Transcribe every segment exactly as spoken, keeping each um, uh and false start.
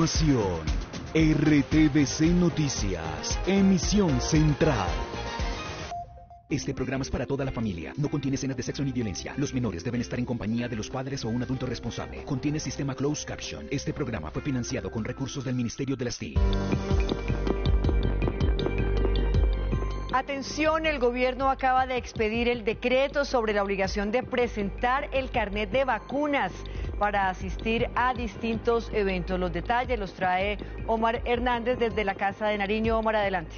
información. R T V C Noticias, emisión central. Este programa es para toda la familia. No contiene escenas de sexo ni violencia. Los menores deben estar en compañía de los padres o un adulto responsable. Contiene sistema closed caption. Este programa fue financiado con recursos del Ministerio de las T I C. Atención, el gobierno acaba de expedir el decreto sobre la obligación de presentar el carnet de vacunas para asistir a distintos eventos. Los detalles los trae Omar Hernández desde la Casa de Nariño. Omar, adelante.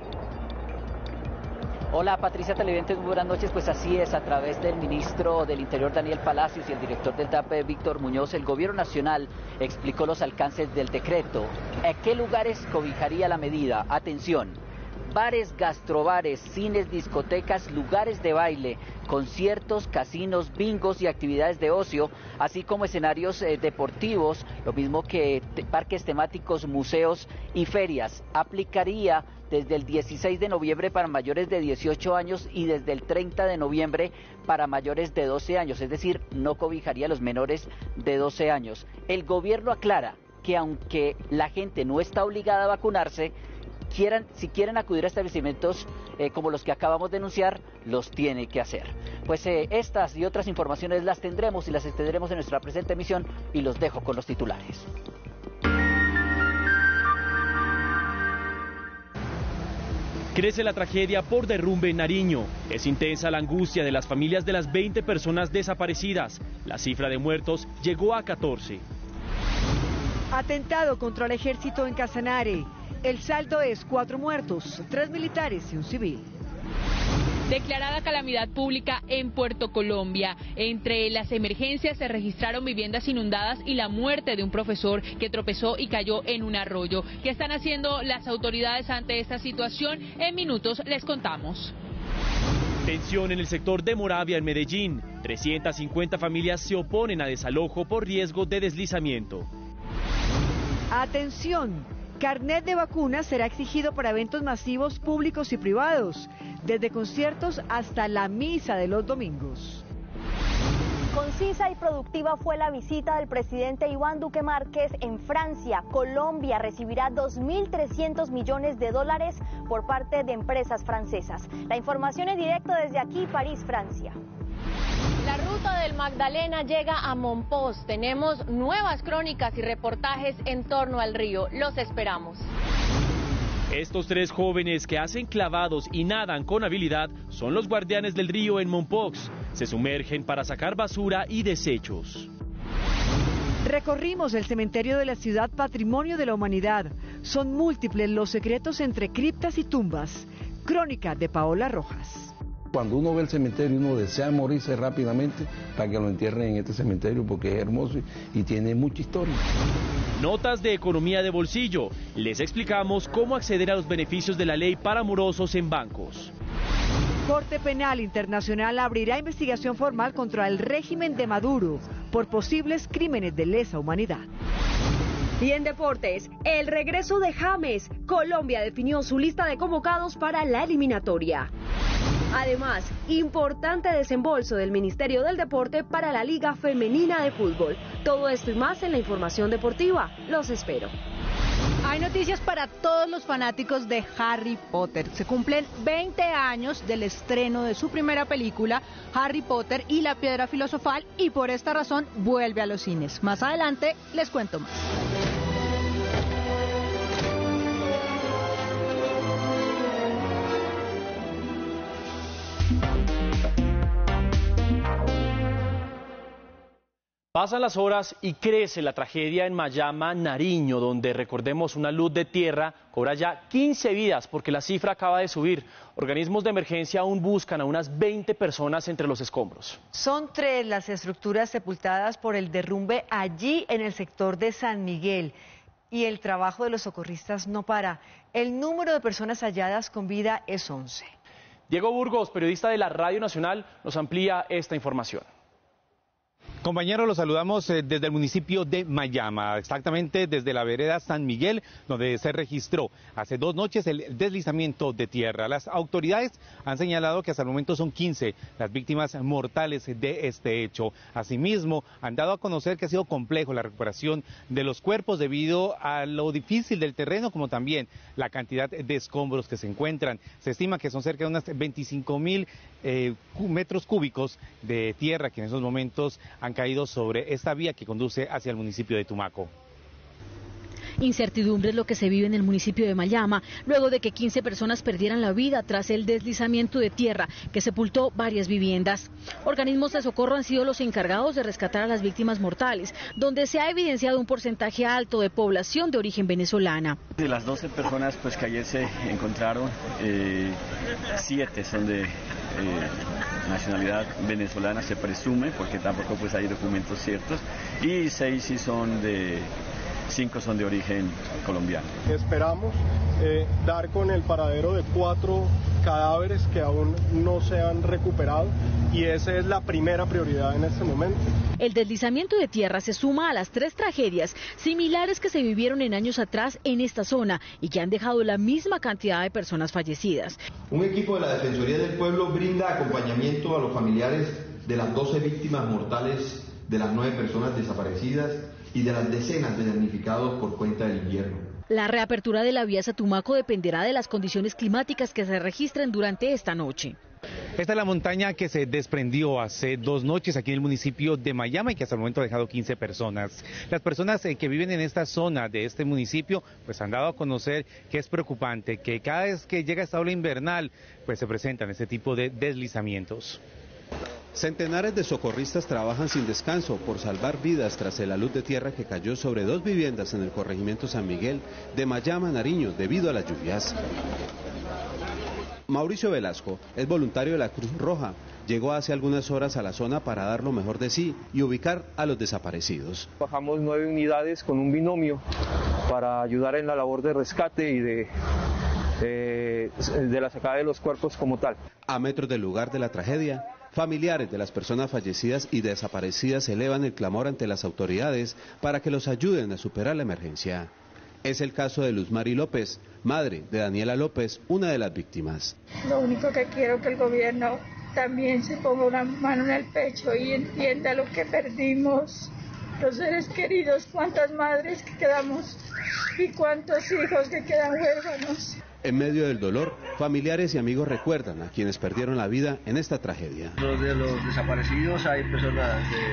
Hola Patricia, televidentes, muy buenas noches. Pues así es, a través del ministro del Interior Daniel Palacios y el director del D A P Víctor Muñoz, el gobierno nacional explicó los alcances del decreto. ¿A qué lugares cobijaría la medida? Atención: bares, gastrobares, cines, discotecas, lugares de baile, conciertos, casinos, bingos y actividades de ocio, así como escenarios eh, deportivos, lo mismo que te parques temáticos, museos y ferias. Aplicaría desde el dieciséis de noviembre para mayores de dieciocho años y desde el treinta de noviembre para mayores de doce años, es decir, no cobijaría a los menores de doce años. El gobierno aclara que aunque la gente no está obligada a vacunarse, Quieran, si quieren acudir a establecimientos eh, como los que acabamos de denunciar, los tiene que hacer. Pues eh, estas y otras informaciones las tendremos y las extenderemos en nuestra presente emisión, y los dejo con los titulares. Crece la tragedia por derrumbe en Nariño. Es intensa la angustia de las familias de las veinte personas desaparecidas. La cifra de muertos llegó a catorce. Atentado contra el ejército en Casanare. El saldo es cuatro muertos, tres militares y un civil. Declarada calamidad pública en Puerto Colombia. Entre las emergencias se registraron viviendas inundadas y la muerte de un profesor que tropezó y cayó en un arroyo. ¿Qué están haciendo las autoridades ante esta situación? En minutos les contamos. Tensión en el sector de Moravia, en Medellín. trescientas cincuenta familias se oponen a desalojo por riesgo de deslizamiento. Atención. Carnet de vacunas será exigido para eventos masivos públicos y privados, desde conciertos hasta la misa de los domingos. Concisa y productiva fue la visita del presidente Iván Duque Márquez en Francia. Colombia recibirá dos mil trescientos millones de dólares por parte de empresas francesas. La información es directo desde aquí, París, Francia. La ruta del Magdalena llega a Mompox. Tenemos nuevas crónicas y reportajes en torno al río. Los esperamos. Estos tres jóvenes que hacen clavados y nadan con habilidad son los guardianes del río en Mompox. Se sumergen para sacar basura y desechos. Recorrimos el cementerio de la ciudad, patrimonio de la humanidad. Son múltiples los secretos entre criptas y tumbas. Crónica de Paola Rojas. Cuando uno ve el cementerio, uno desea morirse rápidamente para que lo entierren en este cementerio, porque es hermoso y tiene mucha historia. Notas de economía de bolsillo. Les explicamos cómo acceder a los beneficios de la ley para morosos en bancos. Corte Penal Internacional abrirá investigación formal contra el régimen de Maduro por posibles crímenes de lesa humanidad. Y en deportes, el regreso de James. Colombia definió su lista de convocados para la eliminatoria. Además, importante desembolso del Ministerio del Deporte para la Liga Femenina de Fútbol. Todo esto y más en la información deportiva. Los espero. Hay noticias para todos los fanáticos de Harry Potter. Se cumplen veinte años del estreno de su primera película, Harry Potter y la Piedra Filosofal, y por esta razón vuelve a los cines. Más adelante les cuento más. Pasan las horas y crece la tragedia en Mayama, Nariño, donde, recordemos, una luz de tierra cobra ya quince vidas porque la cifra acaba de subir. Organismos de emergencia aún buscan a unas veinte personas entre los escombros. Son tres las estructuras sepultadas por el derrumbe allí en el sector de San Miguel. Y el trabajo de los socorristas no para. El número de personas halladas con vida es once. Diego Burgos, periodista de la Radio Nacional, nos amplía esta información. Compañeros, los saludamos eh, desde el municipio de Mayama, exactamente desde la vereda San Miguel, donde se registró hace dos noches el deslizamiento de tierra. Las autoridades han señalado que hasta el momento son quince las víctimas mortales de este hecho. Asimismo, han dado a conocer que ha sido complejo la recuperación de los cuerpos debido a lo difícil del terreno, como también la cantidad de escombros que se encuentran. Se estima que son cerca de unas veinticinco mil eh, metros cúbicos de tierra que en esos momentos han caído sobre esta vía que conduce hacia el municipio de Tumaco. Incertidumbre es lo que se vive en el municipio de Mayama, luego de que quince personas perdieran la vida tras el deslizamiento de tierra que sepultó varias viviendas. Organismos de socorro han sido los encargados de rescatar a las víctimas mortales, donde se ha evidenciado un porcentaje alto de población de origen venezolana. De las doce personas pues, que ayer se encontraron, eh, siete son de eh, nacionalidad venezolana, se presume, porque tampoco pues, hay documentos ciertos, y seis sí son de... Cinco son de origen colombiano. Esperamos eh, dar con el paradero de cuatro cadáveres que aún no se han recuperado y esa es la primera prioridad en este momento. El deslizamiento de tierra se suma a las tres tragedias similares que se vivieron en años atrás en esta zona y que han dejado la misma cantidad de personas fallecidas. Un equipo de la Defensoría del Pueblo brinda acompañamiento a los familiares de las doce víctimas mortales de las nueve personas desaparecidas y de las decenas de damnificados por cuenta del invierno. La reapertura de la vía Tumaco dependerá de las condiciones climáticas que se registren durante esta noche. Esta es la montaña que se desprendió hace dos noches aquí en el municipio de Mayama y que hasta el momento ha dejado quince personas. Las personas eh, que viven en esta zona de este municipio pues han dado a conocer que es preocupante que cada vez que llega esta ola invernal pues se presentan este tipo de deslizamientos. Centenares de socorristas trabajan sin descanso por salvar vidas tras el alud de tierra que cayó sobre dos viviendas en el corregimiento San Miguel de Mayama, Nariño, debido a las lluvias. Mauricio Velasco es voluntario de la Cruz Roja. Llegó hace algunas horas a la zona para dar lo mejor de sí y ubicar a los desaparecidos. Bajamos nueve unidades con un binomio para ayudar en la labor de rescate y de, eh, de la sacada de los cuerpos como tal. A metros del lugar de la tragedia, familiares de las personas fallecidas y desaparecidas elevan el clamor ante las autoridades para que los ayuden a superar la emergencia. Es el caso de Luz Mari López, madre de Daniela López, una de las víctimas. Lo único que quiero es que el gobierno también se ponga una mano en el pecho y entienda lo que perdimos, los seres queridos, cuántas madres que quedamos y cuántos hijos que quedan huérfanos. En medio del dolor, familiares y amigos recuerdan a quienes perdieron la vida en esta tragedia. Los de los desaparecidos hay personas de,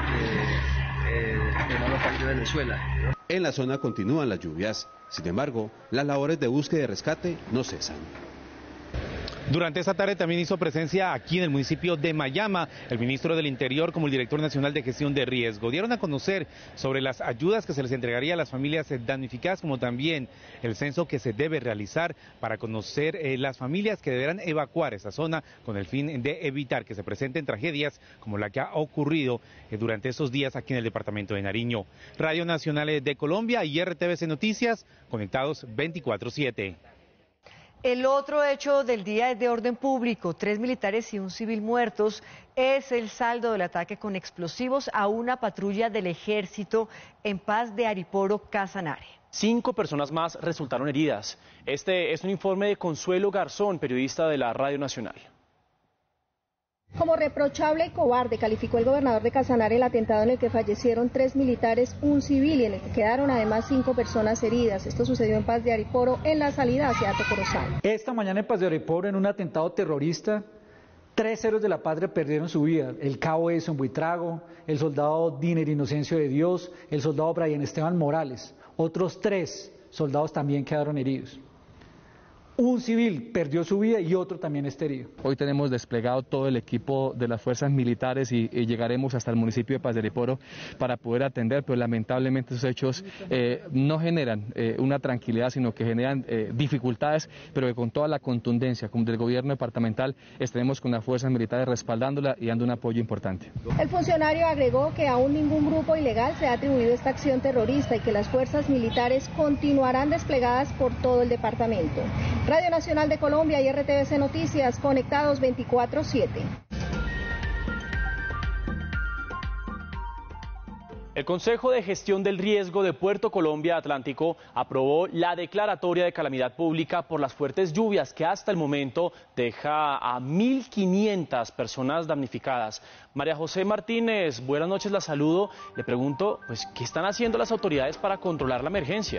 de, de, de hermano país de Venezuela, ¿no? En la zona continúan las lluvias, sin embargo, las labores de búsqueda y rescate no cesan. Durante esta tarde también hizo presencia aquí en el municipio de Mayama el ministro del Interior como el director nacional de gestión de riesgo. Dieron a conocer sobre las ayudas que se les entregaría a las familias damnificadas, como también el censo que se debe realizar para conocer eh, las familias que deberán evacuar esa zona con el fin de evitar que se presenten tragedias como la que ha ocurrido eh, durante estos días aquí en el departamento de Nariño. Radio Nacional de Colombia y R T V C Noticias, conectados veinticuatro siete. El otro hecho del día es de orden público. Tres militares y un civil muertos es el saldo del ataque con explosivos a una patrulla del ejército en Paz de Ariporo, Casanare. Cinco personas más resultaron heridas. Este es un informe de Consuelo Garzón, periodista de la Radio Nacional. Como reprochable y cobarde calificó el gobernador de Casanare el atentado en el que fallecieron tres militares, un civil y en el que quedaron además cinco personas heridas. Esto sucedió en Paz de Ariporo, en la salida hacia Hato Corozal. Esta mañana en Paz de Ariporo, en un atentado terrorista, tres héroes de la patria perdieron su vida. El cabo Edson Buitrago, el soldado Diner Inocencio de Dios, el soldado Brian Esteban Morales. Otros tres soldados también quedaron heridos. Un civil perdió su vida y otro también está herido. Hoy tenemos desplegado todo el equipo de las fuerzas militares y, y llegaremos hasta el municipio de Paz de Ariporo para poder atender, pero lamentablemente esos hechos eh, no generan eh, una tranquilidad, sino que generan eh, dificultades, pero que con toda la contundencia como del gobierno departamental estaremos con las fuerzas militares respaldándola y dando un apoyo importante. El funcionario agregó que aún ningún grupo ilegal se ha atribuido esta acción terrorista y que las fuerzas militares continuarán desplegadas por todo el departamento. Radio Nacional de Colombia y R T V C Noticias, conectados veinticuatro siete. El Consejo de Gestión del Riesgo de Puerto Colombia Atlántico aprobó la declaratoria de calamidad pública por las fuertes lluvias que hasta el momento deja a mil quinientas personas damnificadas. María José Martínez, buenas noches, la saludo. Le pregunto, pues, ¿qué están haciendo las autoridades para controlar la emergencia?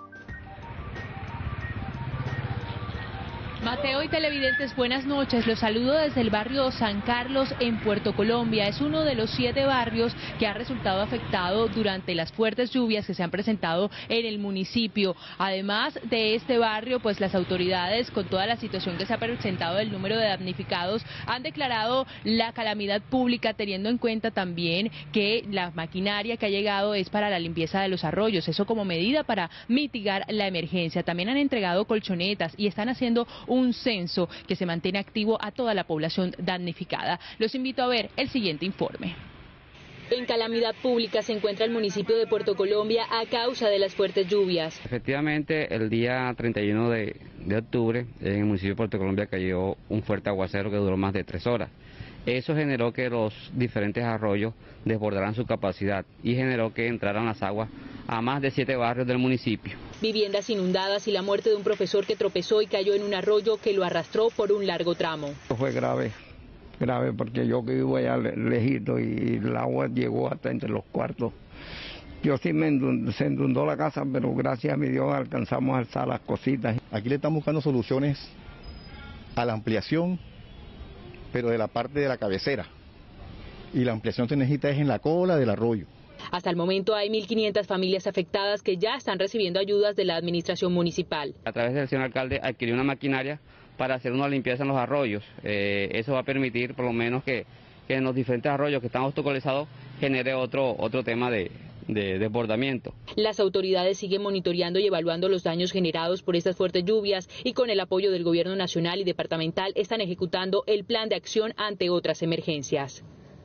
Mateo y televidentes, buenas noches. Los saludo desde el barrio San Carlos en Puerto Colombia. Es uno de los siete barrios que ha resultado afectado durante las fuertes lluvias que se han presentado en el municipio. Además de este barrio, pues las autoridades, con toda la situación que se ha presentado del número de damnificados, han declarado la calamidad pública, teniendo en cuenta también que la maquinaria que ha llegado es para la limpieza de los arroyos, eso como medida para mitigar la emergencia. También han entregado colchonetas y están haciendo un censo que se mantiene activo a toda la población damnificada. Los invito a ver el siguiente informe. En calamidad pública se encuentra el municipio de Puerto Colombia a causa de las fuertes lluvias. Efectivamente, el día treinta y uno de, de octubre en el municipio de Puerto Colombia cayó un fuerte aguacero que duró más de tres horas. Eso generó que los diferentes arroyos desbordaran su capacidad y generó que entraran las aguas a más de siete barrios del municipio. Viviendas inundadas y la muerte de un profesor que tropezó y cayó en un arroyo que lo arrastró por un largo tramo. Fue grave, grave porque yo que vivo allá lejito y el agua llegó hasta entre los cuartos. Yo sí me endund- se inundó la casa, pero gracias a mi Dios alcanzamos a alzar las cositas. Aquí le están buscando soluciones a la ampliación, pero de la parte de la cabecera. Y la ampliación se necesita es en la cola del arroyo. Hasta el momento hay mil quinientas familias afectadas que ya están recibiendo ayudas de la administración municipal. A través del señor alcalde adquirió una maquinaria para hacer una limpieza en los arroyos. Eh, eso va a permitir por lo menos que, que en los diferentes arroyos que están obstaculizados genere otro, otro tema de, de desbordamiento. Las autoridades siguen monitoreando y evaluando los daños generados por estas fuertes lluvias y con el apoyo del gobierno nacional y departamental están ejecutando el plan de acción ante otras emergencias.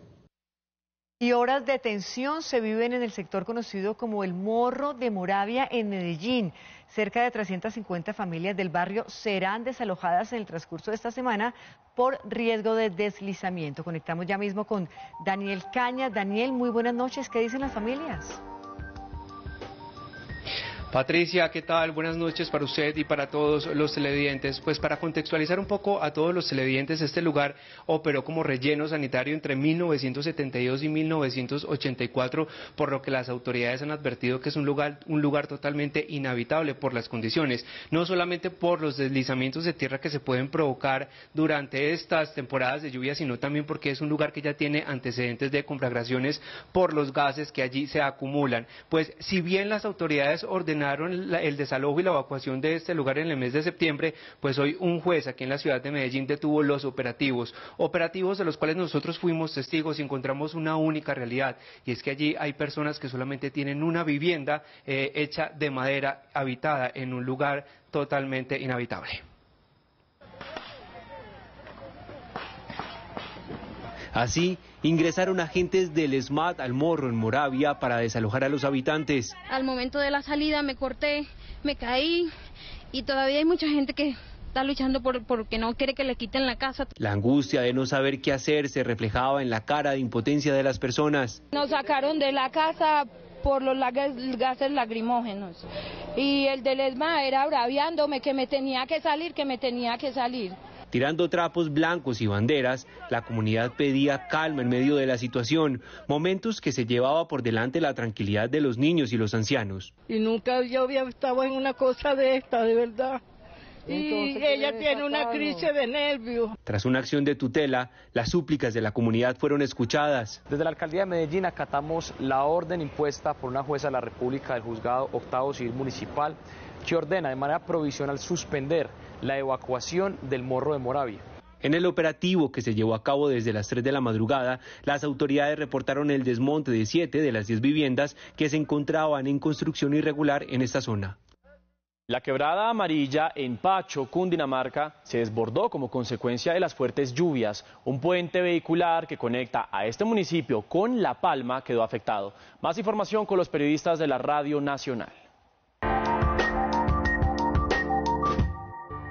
Y horas de tensión se viven en el sector conocido como el Morro de Moravia en Medellín. Cerca de trescientas cincuenta familias del barrio serán desalojadas en el transcurso de esta semana por riesgo de deslizamiento. Conectamos ya mismo con Daniel Cañas. Daniel, muy buenas noches. ¿Qué dicen las familias? Patricia, ¿qué tal? Buenas noches para usted y para todos los televidentes. Pues para contextualizar un poco a todos los televidentes, este lugar operó como relleno sanitario entre mil novecientos setenta y dos y mil novecientos ochenta y cuatro, por lo que las autoridades han advertido que es un lugar, un lugar totalmente inhabitable por las condiciones, no solamente por los deslizamientos de tierra que se pueden provocar durante estas temporadas de lluvia, sino también porque es un lugar que ya tiene antecedentes de conflagraciones por los gases que allí se acumulan. Pues si bien las autoridades ordenaron el desalojo y la evacuación de este lugar en el mes de septiembre, pues hoy un juez aquí en la ciudad de Medellín detuvo los operativos, operativos de los cuales nosotros fuimos testigos y encontramos una única realidad, y es que allí hay personas que solamente tienen una vivienda eh, hecha de madera, habitada en un lugar totalmente inhabitable. Así, ingresaron agentes del SMAT al Morro en Moravia para desalojar a los habitantes. Al momento de la salida me corté, me caí y todavía hay mucha gente que está luchando por porque no quiere que le quiten la casa. La angustia de no saber qué hacer se reflejaba en la cara de impotencia de las personas. Nos sacaron de la casa por los gases lacrimógenos y el del ESMA era braviándome que me tenía que salir, que me tenía que salir. Tirando trapos blancos y banderas, la comunidad pedía calma en medio de la situación, momentos que se llevaba por delante la tranquilidad de los niños y los ancianos. Y nunca yo había estado en una cosa de esta, de verdad. Y ella tiene una crisis de nervios. Tras una acción de tutela, las súplicas de la comunidad fueron escuchadas. Desde la Alcaldía de Medellín acatamos la orden impuesta por una jueza de la República del Juzgado Octavo Civil Municipal, que ordena de manera provisional suspender la evacuación del Morro de Moravia. En el operativo que se llevó a cabo desde las tres de la madrugada, las autoridades reportaron el desmonte de siete de las diez viviendas que se encontraban en construcción irregular en esta zona. La quebrada amarilla en Pacho, Cundinamarca, se desbordó como consecuencia de las fuertes lluvias. Un puente vehicular que conecta a este municipio con La Palma quedó afectado. Más información con los periodistas de la Radio Nacional.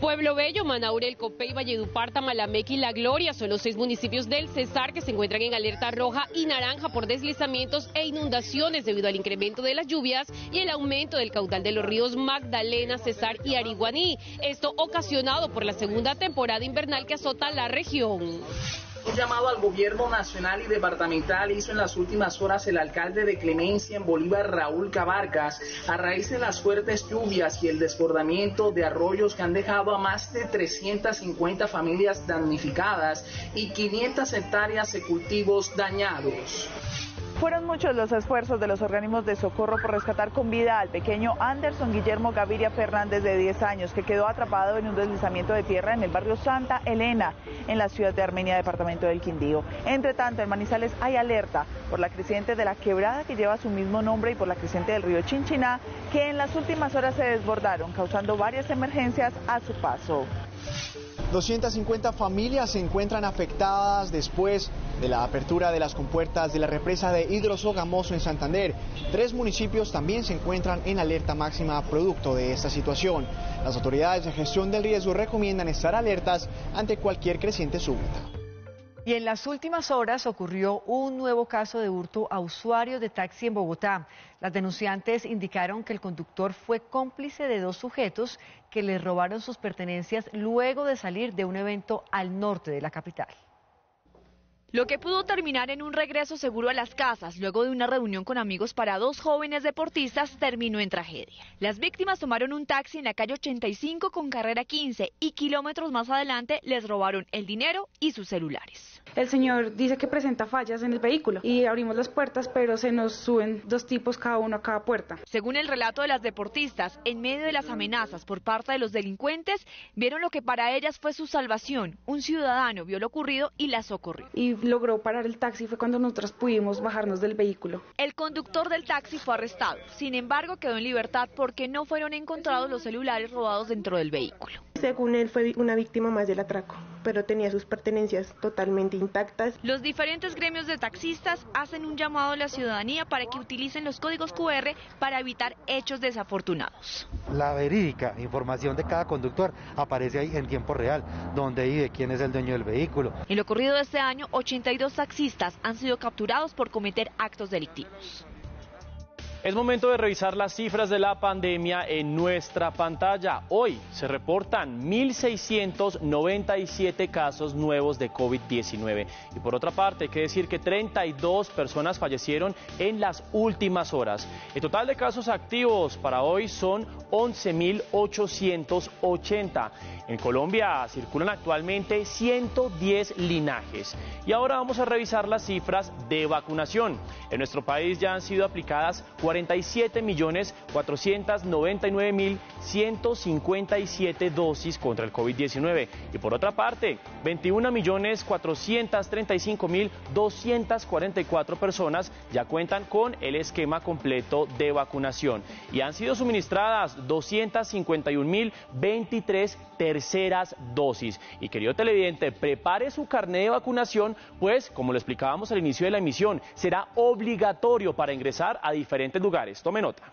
Pueblo Bello, Manaure, El Copey, Valledupar, Tamalameque y La Gloria son los seis municipios del Cesar que se encuentran en alerta roja y naranja por deslizamientos e inundaciones debido al incremento de las lluvias y el aumento del caudal de los ríos Magdalena, Cesar y Ariguaní. Esto ocasionado por la segunda temporada invernal que azota la región. Un llamado al gobierno nacional y departamental hizo en las últimas horas el alcalde de Clemencia en Bolívar, Raúl Cabarcas, a raíz de las fuertes lluvias y el desbordamiento de arroyos que han dejado a más de trescientas cincuenta familias damnificadas y quinientas hectáreas de cultivos dañados. Fueron muchos los esfuerzos de los organismos de socorro por rescatar con vida al pequeño Anderson Guillermo Gaviria Fernández, de diez años, que quedó atrapado en un deslizamiento de tierra en el barrio Santa Elena, en la ciudad de Armenia, departamento del Quindío. Entre tanto, en Manizales hay alerta por la creciente de la quebrada que lleva su mismo nombre y por la creciente del río Chinchiná, que en las últimas horas se desbordaron, causando varias emergencias a su paso. doscientas cincuenta familias se encuentran afectadas después de la apertura de las compuertas de la represa de Hidrosogamoso en Santander. Tres municipios también se encuentran en alerta máxima producto de esta situación. Las autoridades de gestión del riesgo recomiendan estar alertas ante cualquier creciente súbita. Y en las últimas horas ocurrió un nuevo caso de hurto a usuarios de taxi en Bogotá. Las denunciantes indicaron que el conductor fue cómplice de dos sujetos que les robaron sus pertenencias luego de salir de un evento al norte de la capital. Lo que pudo terminar en un regreso seguro a las casas luego de una reunión con amigos para dos jóvenes deportistas terminó en tragedia. Las víctimas tomaron un taxi en la calle ochenta y cinco con carrera quince y kilómetros más adelante les robaron el dinero y sus celulares. El señor dice que presenta fallas en el vehículo y abrimos las puertas, pero se nos suben dos tipos cada uno a cada puerta. Según el relato de las deportistas, en medio de las amenazas por parte de los delincuentes, vieron lo que para ellas fue su salvación. Un ciudadano vio lo ocurrido y la socorrió. Y logró parar el taxi, fue cuando nosotros pudimos bajarnos del vehículo. El conductor del taxi fue arrestado, sin embargo quedó en libertad porque no fueron encontrados los celulares robados dentro del vehículo. Según él fue una víctima más del atraco, pero tenía sus pertenencias totalmente intactas. Los diferentes gremios de taxistas hacen un llamado a la ciudadanía para que utilicen los códigos cu erre para evitar hechos desafortunados. La verídica información de cada conductor aparece ahí en tiempo real, dónde vive, quién es el dueño del vehículo. En lo ocurrido de este año, ochenta y dos taxistas han sido capturados por cometer actos delictivos. Es momento de revisar las cifras de la pandemia en nuestra pantalla. Hoy se reportan mil seiscientos noventa y siete casos nuevos de COVID diecinueve. Y por otra parte, hay que decir que treinta y dos personas fallecieron en las últimas horas. El total de casos activos para hoy son once mil ochocientos ochenta. En Colombia circulan actualmente ciento diez linajes. Y ahora vamos a revisar las cifras de vacunación. En nuestro país ya han sido aplicadas cuarenta y siete millones cuatrocientos noventa y nueve mil ciento cincuenta y siete dosis contra el COVID diecinueve. Y por otra parte, veintiún millones cuatrocientos treinta y cinco mil doscientos cuarenta y cuatro personas ya cuentan con el esquema completo de vacunación. Y han sido suministradas doscientos cincuenta y un mil veintitrés terceras dosis. Y querido televidente, prepare su carnet de vacunación, pues como lo explicábamos al inicio de la emisión, será obligatorio para ingresar a diferentes lugares. Tome nota.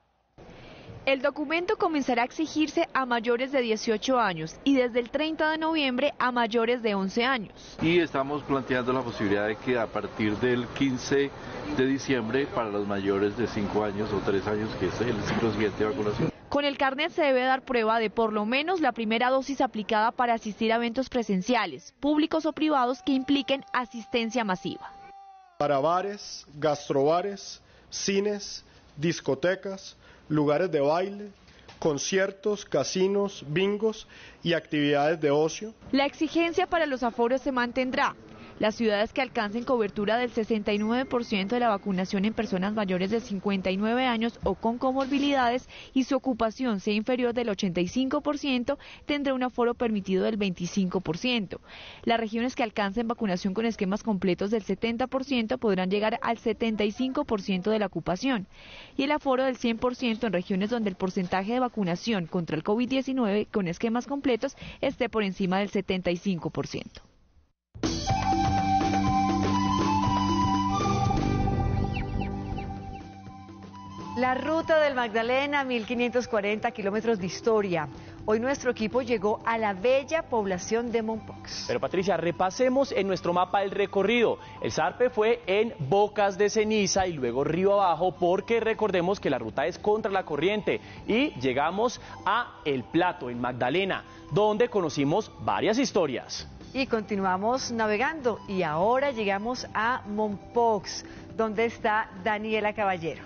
El documento comenzará a exigirse a mayores de dieciocho años y desde el treinta de noviembre a mayores de once años. Y estamos planteando la posibilidad de que a partir del quince de diciembre para los mayores de cinco años o tres años, que es el ciclo siguiente de vacunación. Con el carnet se debe dar prueba de por lo menos la primera dosis aplicada para asistir a eventos presenciales, públicos o privados que impliquen asistencia masiva. Para bares, gastrobares, cines, discotecas, lugares de baile, conciertos, casinos, bingos y actividades de ocio. La exigencia para los aforos se mantendrá. Las ciudades que alcancen cobertura del sesenta y nueve por ciento de la vacunación en personas mayores de cincuenta y nueve años o con comorbilidades y su ocupación sea inferior del ochenta y cinco por ciento tendrá un aforo permitido del veinticinco por ciento. Las regiones que alcancen vacunación con esquemas completos del setenta por ciento podrán llegar al setenta y cinco por ciento de la ocupación y el aforo del cien por ciento en regiones donde el porcentaje de vacunación contra el COVID diecinueve con esquemas completos esté por encima del setenta y cinco por ciento. La ruta del Magdalena, mil quinientos cuarenta kilómetros de historia. Hoy nuestro equipo llegó a la bella población de Mompox. Pero Patricia, repasemos en nuestro mapa el recorrido. El zarpe fue en Bocas de Ceniza y luego río abajo, porque recordemos que la ruta es contra la corriente. Y llegamos a El Plato, en Magdalena, donde conocimos varias historias. Y continuamos navegando y ahora llegamos a Mompox, donde está Daniela Caballero.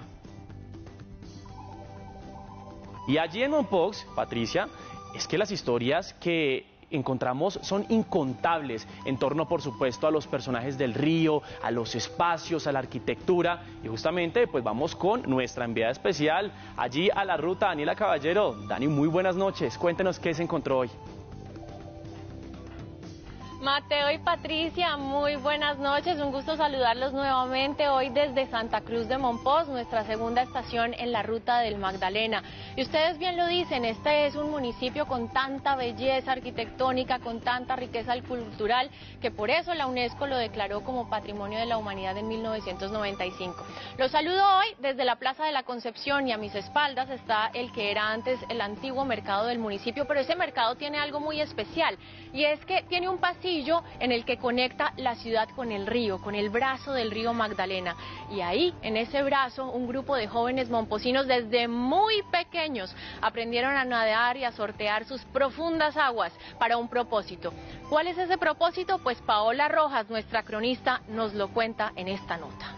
Y allí en Mompox, Patricia, es que las historias que encontramos son incontables en torno, por supuesto, a los personajes del río, a los espacios, a la arquitectura. Y justamente, pues vamos con nuestra enviada especial allí a la ruta, Daniela Caballero. Dani, muy buenas noches. Cuéntenos qué se encontró hoy. Mateo y Patricia, muy buenas noches, un gusto saludarlos nuevamente hoy desde Santa Cruz de Mompox, nuestra segunda estación en la ruta del Magdalena. Y ustedes bien lo dicen, este es un municipio con tanta belleza arquitectónica, con tanta riqueza cultural, que por eso la UNESCO lo declaró como Patrimonio de la Humanidad en mil novecientos noventa y cinco. Los saludo hoy desde la Plaza de la Concepción y a mis espaldas está el que era antes el antiguo mercado del municipio, pero ese mercado tiene algo muy especial y es que tiene un pasillo en el que conecta la ciudad con el río, con el brazo del río Magdalena. Y ahí, en ese brazo, un grupo de jóvenes momposinos desde muy pequeños aprendieron a nadar y a sortear sus profundas aguas para un propósito. ¿Cuál es ese propósito? Pues Paola Rojas, nuestra cronista, nos lo cuenta en esta nota.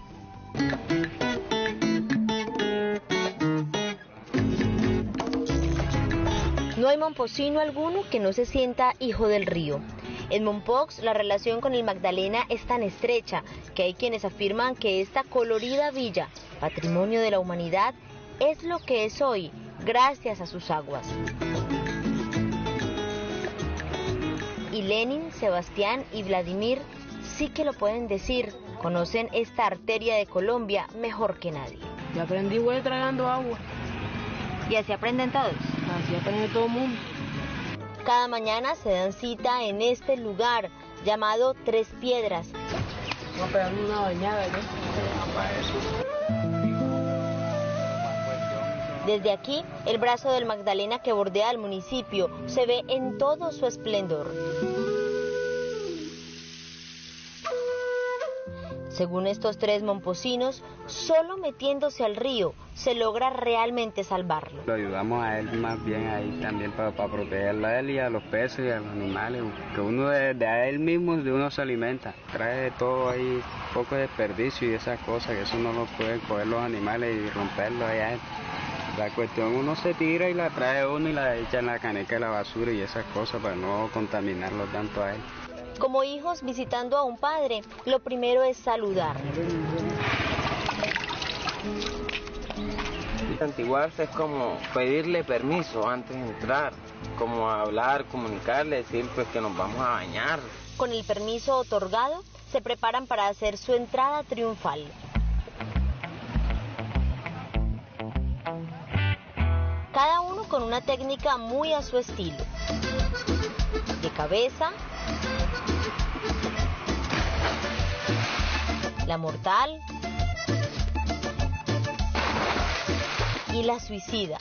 No hay momposino alguno que no se sienta hijo del río. En Mompox la relación con el Magdalena es tan estrecha que hay quienes afirman que esta colorida villa, patrimonio de la humanidad, es lo que es hoy, gracias a sus aguas. Y Lenin, Sebastián y Vladimir sí que lo pueden decir, conocen esta arteria de Colombia mejor que nadie. Yo aprendí fue tragando agua. ¿Y así aprenden todos? Así aprende todo el mundo. Cada mañana se dan cita en este lugar llamado Tres Piedras. Vamos a pegarme una bañada, ¿no? Desde aquí, el brazo del Magdalena que bordea el municipio se ve en todo su esplendor. Según estos tres momposinos, solo metiéndose al río se logra realmente salvarlo. Lo ayudamos a él más bien ahí también para, para protegerlo a él y a los peces y a los animales, que uno de, de a él mismo de uno se alimenta, trae de todo ahí, poco de desperdicio y esas cosas, que eso no lo pueden coger los animales y romperlo allá. La cuestión, uno se tira y la trae uno y la echa en la caneca de la basura y esas cosas para no contaminarlo tanto a él. Como hijos visitando a un padre, lo primero es saludar. Santiguarse es como pedirle permiso antes de entrar, como hablar, comunicarle, decir pues que nos vamos a bañar. Con el permiso otorgado, se preparan para hacer su entrada triunfal. Cada uno con una técnica muy a su estilo. De cabeza, la mortal y la suicida.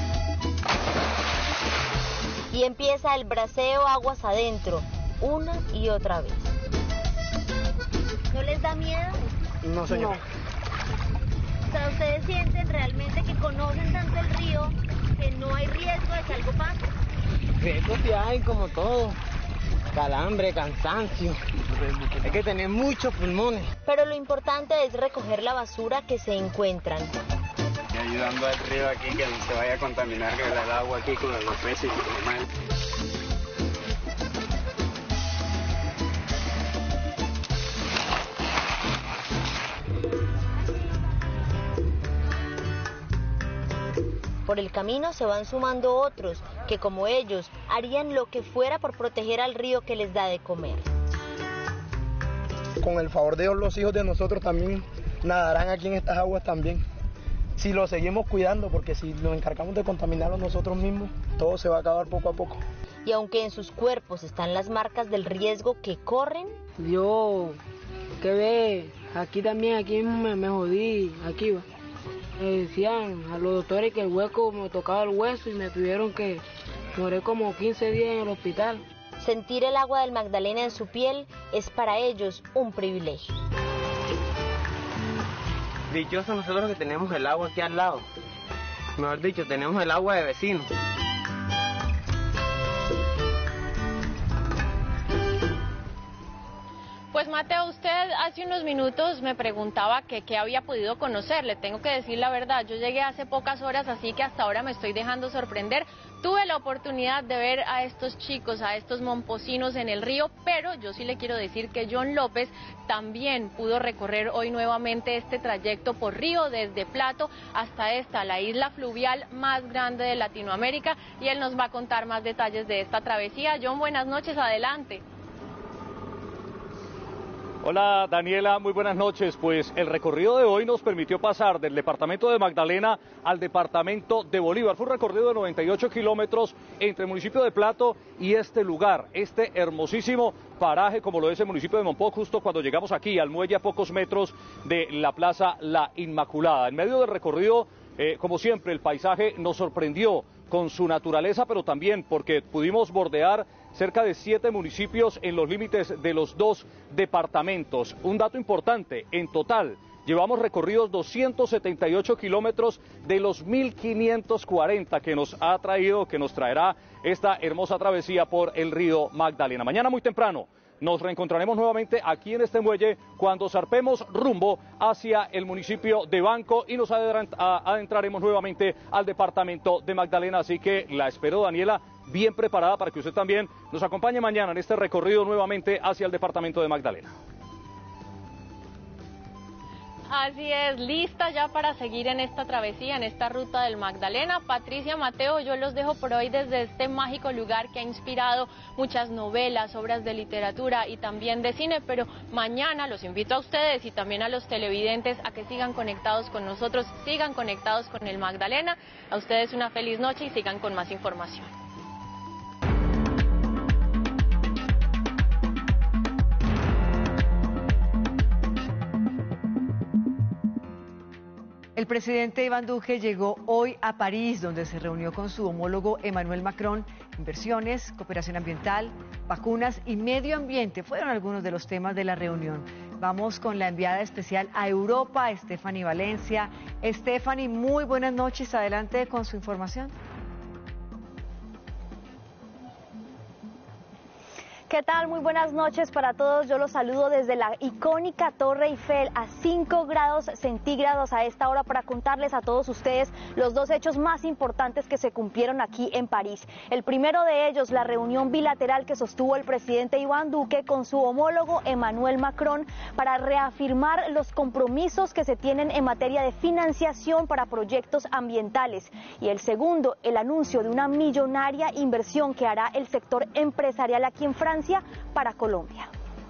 Y empieza el braceo aguas adentro, una y otra vez. ¿No les da miedo? No, señor. No. O sea, ¿ustedes sienten realmente que conocen tanto el río que no hay riesgo de que algo pase? Riesgo sí hay, como todo. Calambre, cansancio. Hay que tener muchos pulmones. Pero lo importante es recoger la basura que se encuentran. Y ayudando al río aquí que no se vaya a contaminar que el agua aquí con los peces y los animales. Por el camino se van sumando otros que, como ellos, harían lo que fuera por proteger al río que les da de comer. Con el favor de Dios, los hijos de nosotros también nadarán aquí en estas aguas también. Si lo seguimos cuidando, porque si nos encargamos de contaminarlo nosotros mismos, todo se va a acabar poco a poco. Y aunque en sus cuerpos están las marcas del riesgo que corren... Yo, ¿qué ve? Aquí también, aquí me, me jodí, aquí va. Me decían a los doctores que el hueco me tocaba el hueso y me tuvieron que, Duré como quince días en el hospital. Sentir el agua del Magdalena en su piel es para ellos un privilegio. Dichosos nosotros que tenemos el agua aquí al lado. Mejor dicho, tenemos el agua de vecinos. Pues Mateo, usted hace unos minutos me preguntaba que qué había podido conocer. Le tengo que decir la verdad, yo llegué hace pocas horas, así que hasta ahora me estoy dejando sorprender. Tuve la oportunidad de ver a estos chicos, a estos momposinos en el río, pero yo sí le quiero decir que John López también pudo recorrer hoy nuevamente este trayecto por río desde Plato hasta esta, la isla fluvial más grande de Latinoamérica, y él nos va a contar más detalles de esta travesía. John, buenas noches, adelante. Hola Daniela, muy buenas noches. Pues el recorrido de hoy nos permitió pasar del departamento de Magdalena al departamento de Bolívar. Fue un recorrido de noventa y ocho kilómetros entre el municipio de Plato y este lugar, este hermosísimo paraje como lo es el municipio de Mompox, justo cuando llegamos aquí al muelle a pocos metros de la Plaza La Inmaculada. En medio del recorrido, eh, como siempre, el paisaje nos sorprendió con su naturaleza, pero también porque pudimos bordear cerca de siete municipios en los límites de los dos departamentos. Un dato importante, en total llevamos recorridos doscientos setenta y ocho kilómetros de los mil quinientos cuarenta que nos ha traído, que nos traerá esta hermosa travesía por el río Magdalena. Mañana muy temprano nos reencontraremos nuevamente aquí en este muelle cuando zarpemos rumbo hacia el municipio de Banco y nos adentraremos nuevamente al departamento de Magdalena. Así que la espero, Daniela, bien preparada para que usted también nos acompañe mañana en este recorrido nuevamente hacia el departamento de Magdalena. Así es, lista ya para seguir en esta travesía, en esta ruta del Magdalena. Patricia, Mateo, yo los dejo por hoy desde este mágico lugar que ha inspirado muchas novelas, obras de literatura y también de cine, pero mañana los invito a ustedes y también a los televidentes a que sigan conectados con nosotros, sigan conectados con el Magdalena. A ustedes una feliz noche y sigan con más información. El presidente Iván Duque llegó hoy a París, donde se reunió con su homólogo Emmanuel Macron. Inversiones, cooperación ambiental, vacunas y medio ambiente fueron algunos de los temas de la reunión. Vamos con la enviada especial a Europa, Stephanie Valencia. Stephanie, muy buenas noches. Adelante con su información. ¿Qué tal? Muy buenas noches para todos. Yo los saludo desde la icónica Torre Eiffel a cinco grados centígrados a esta hora para contarles a todos ustedes los dos hechos más importantes que se cumplieron aquí en París. El primero de ellos, la reunión bilateral que sostuvo el presidente Iván Duque con su homólogo Emmanuel Macron para reafirmar los compromisos que se tienen en materia de financiación para proyectos ambientales. Y el segundo, el anuncio de una millonaria inversión que hará el sector empresarial aquí en Francia para Colombia.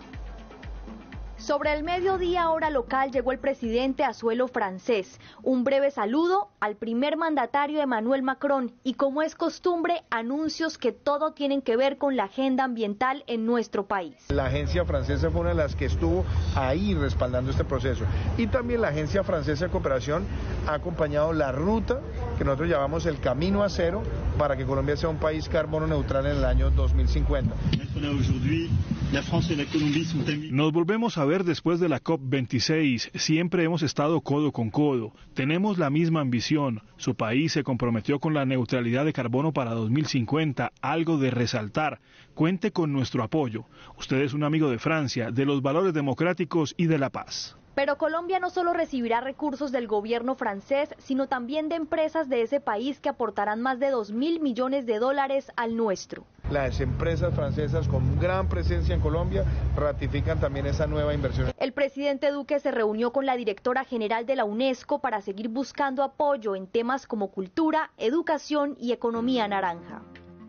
Sobre el mediodía hora local llegó el presidente a suelo francés. Un breve saludo al primer mandatario Emmanuel Macron y, como es costumbre, anuncios que todo tienen que ver con la agenda ambiental en nuestro país. La agencia francesa fue una de las que estuvo ahí respaldando este proceso, y también la agencia francesa de cooperación ha acompañado la ruta que nosotros llamamos el camino a cero para que Colombia sea un país carbono neutral en el año dos mil cincuenta. Nos volvemos a ver después de la COP veintiséis. Siempre hemos estado codo con codo. Tenemos la misma ambición. Su país se comprometió con la neutralidad de carbono para dos mil cincuenta, algo de resaltar. Cuente con nuestro apoyo. Usted es un amigo de Francia, de los valores democráticos y de la paz. Pero Colombia no solo recibirá recursos del gobierno francés, sino también de empresas de ese país que aportarán más de dos mil millones de dólares al nuestro. Las empresas francesas con gran presencia en Colombia ratifican también esa nueva inversión. El presidente Duque se reunió con la directora general de la UNESCO para seguir buscando apoyo en temas como cultura, educación y economía naranja.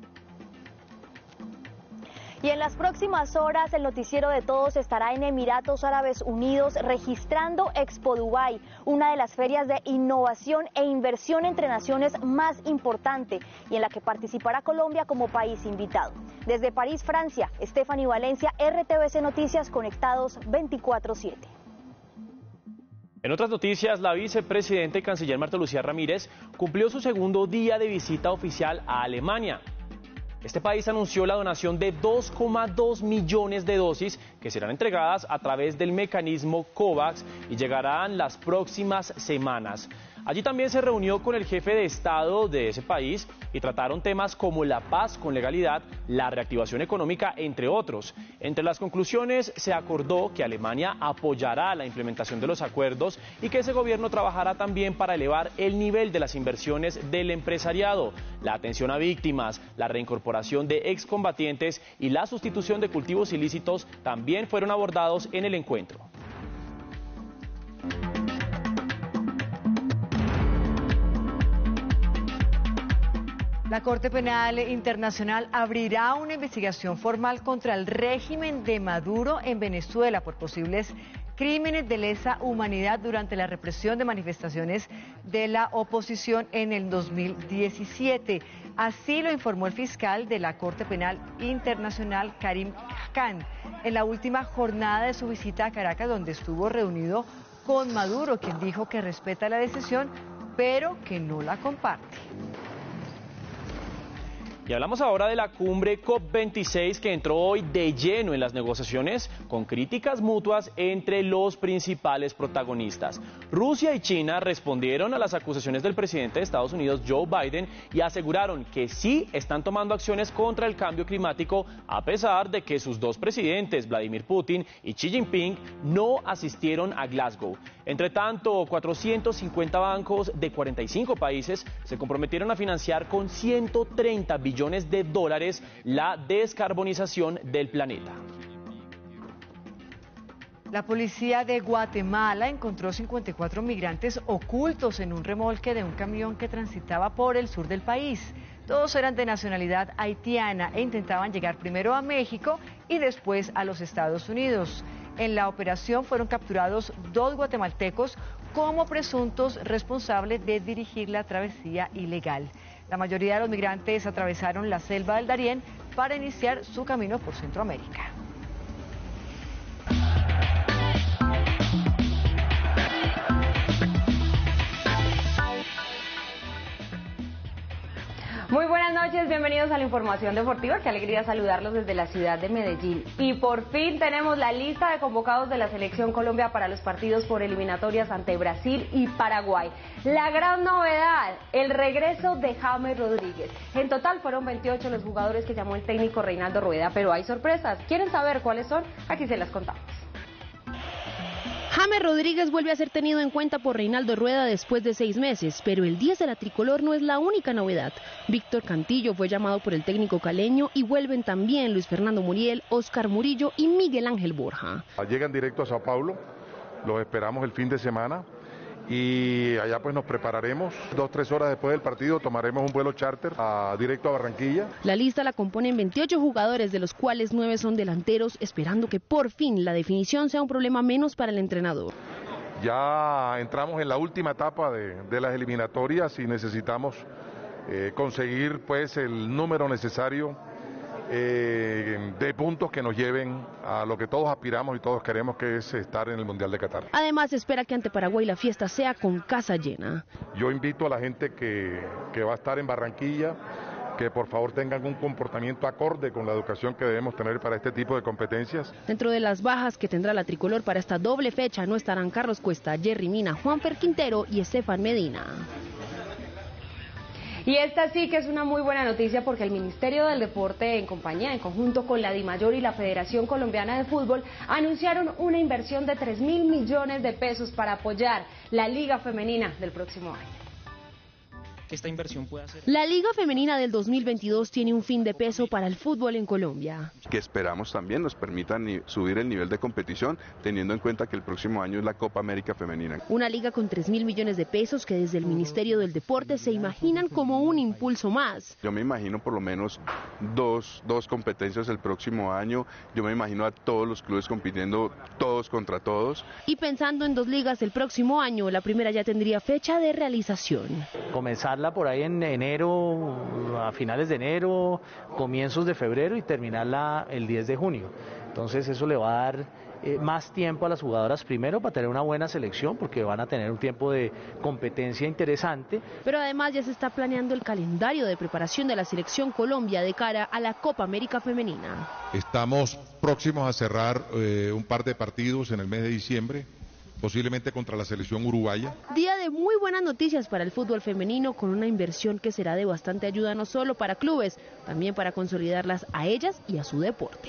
Y en las próximas horas el noticiero de todos estará en Emiratos Árabes Unidos registrando Expo Dubai, una de las ferias de innovación e inversión entre naciones más importante y en la que participará Colombia como país invitado. Desde París, Francia, Stephanie Valencia, R T V C Noticias, conectados veinticuatro siete. En otras noticias, la vicepresidenta y canciller Marta Lucía Ramírez cumplió su segundo día de visita oficial a Alemania. Este país anunció la donación de dos coma dos millones de dosis que serán entregadas a través del mecanismo COVAX y llegarán las próximas semanas. Allí también se reunió con el jefe de Estado de ese país y trataron temas como la paz con legalidad, la reactivación económica, entre otros. Entre las conclusiones se acordó que Alemania apoyará la implementación de los acuerdos y que ese gobierno trabajará también para elevar el nivel de las inversiones del empresariado, la atención a víctimas, la reincorporación de excombatientes y la sustitución de cultivos ilícitos también fueron abordados en el encuentro. La Corte Penal Internacional abrirá una investigación formal contra el régimen de Maduro en Venezuela por posibles crímenes de lesa humanidad durante la represión de manifestaciones de la oposición en el dos mil diecisiete. Así lo informó el fiscal de la Corte Penal Internacional, Karim Khan, en la última jornada de su visita a Caracas, donde estuvo reunido con Maduro, quien dijo que respeta la decisión, pero que no la comparte. Y hablamos ahora de la cumbre COP veintiséis que entró hoy de lleno en las negociaciones con críticas mutuas entre los principales protagonistas. Rusia y China respondieron a las acusaciones del presidente de Estados Unidos, Joe Biden, y aseguraron que sí están tomando acciones contra el cambio climático, a pesar de que sus dos presidentes, Vladimir Putin y Xi Jinping, no asistieron a Glasgow. Entre tanto, cuatrocientos cincuenta bancos de cuarenta y cinco países se comprometieron a financiar con ciento treinta billones de dólares la descarbonización del planeta. La policía de Guatemala encontró cincuenta y cuatro migrantes ocultos en un remolque de un camión que transitaba por el sur del país. Todos eran de nacionalidad haitiana e intentaban llegar primero a México y después a los Estados Unidos. En la operación fueron capturados dos guatemaltecos como presuntos responsables de dirigir la travesía ilegal. La mayoría de los migrantes atravesaron la selva del Darién para iniciar su camino por Centroamérica. Muy buenas noches, bienvenidos a la información deportiva. Qué alegría saludarlos desde la ciudad de Medellín. Y por fin tenemos la lista de convocados de la Selección Colombia para los partidos por eliminatorias ante Brasil y Paraguay. La gran novedad, el regreso de James Rodríguez. En total fueron veintiocho los jugadores que llamó el técnico Reinaldo Rueda, pero hay sorpresas. ¿Quieren saber cuáles son? Aquí se las contamos. James Rodríguez vuelve a ser tenido en cuenta por Reinaldo Rueda después de seis meses, pero el diez de la tricolor no es la única novedad. Víctor Cantillo fue llamado por el técnico caleño y vuelven también Luis Fernando Muriel, Oscar Murillo y Miguel Ángel Borja. Llegan directo a Sao Paulo, los esperamos el fin de semana y allá pues nos prepararemos. Dos, tres horas después del partido tomaremos un vuelo charter a, directo a Barranquilla. La lista la componen veintiocho jugadores, de los cuales nueve son delanteros, esperando que por fin la definición sea un problema menos para el entrenador. Ya entramos en la última etapa de, de las eliminatorias y necesitamos eh, conseguir pues el número necesario Eh, de puntos que nos lleven a lo que todos aspiramos y todos queremos, que es estar en el Mundial de Qatar. Además espera que ante Paraguay la fiesta sea con casa llena. Yo invito a la gente que, que va a estar en Barranquilla que por favor tengan un comportamiento acorde con la educación que debemos tener para este tipo de competencias. Dentro de las bajas que tendrá la tricolor para esta doble fecha no estarán Carlos Cuesta, Jerry Mina, Juanfer Quintero y Estefan Medina. Y esta sí que es una muy buena noticia, porque el Ministerio del Deporte, en compañía, en conjunto con la DIMAYOR y la Federación Colombiana de Fútbol, anunciaron una inversión de tres mil millones de pesos para apoyar la Liga Femenina del próximo año. Esta inversión puede hacer. La Liga Femenina del dos mil veintidós tiene un fin de peso para el fútbol en Colombia, que esperamos también nos permitan subir el nivel de competición, teniendo en cuenta que el próximo año es la Copa América Femenina. Una liga con tres mil millones de pesos que desde el Ministerio del Deporte se imaginan como un impulso más. Yo me imagino por lo menos dos, dos competencias el próximo año. Yo me imagino a todos los clubes compitiendo todos contra todos. Y pensando en dos ligas el próximo año, la primera ya tendría fecha de realización. Comenzar por ahí en enero, a finales de enero, comienzos de febrero, y terminarla el diez de junio. Entonces eso le va a dar eh, más tiempo a las jugadoras, primero para tener una buena selección, porque van a tener un tiempo de competencia interesante. Pero además ya se está planeando el calendario de preparación de la selección Colombia de cara a la Copa América Femenina. Estamos próximos a cerrar eh, un par de partidos en el mes de diciembre, posiblemente contra la selección uruguaya. Día de muy buenas noticias para el fútbol femenino, con una inversión que será de bastante ayuda no solo para clubes, también para consolidarlas a ellas y a su deporte.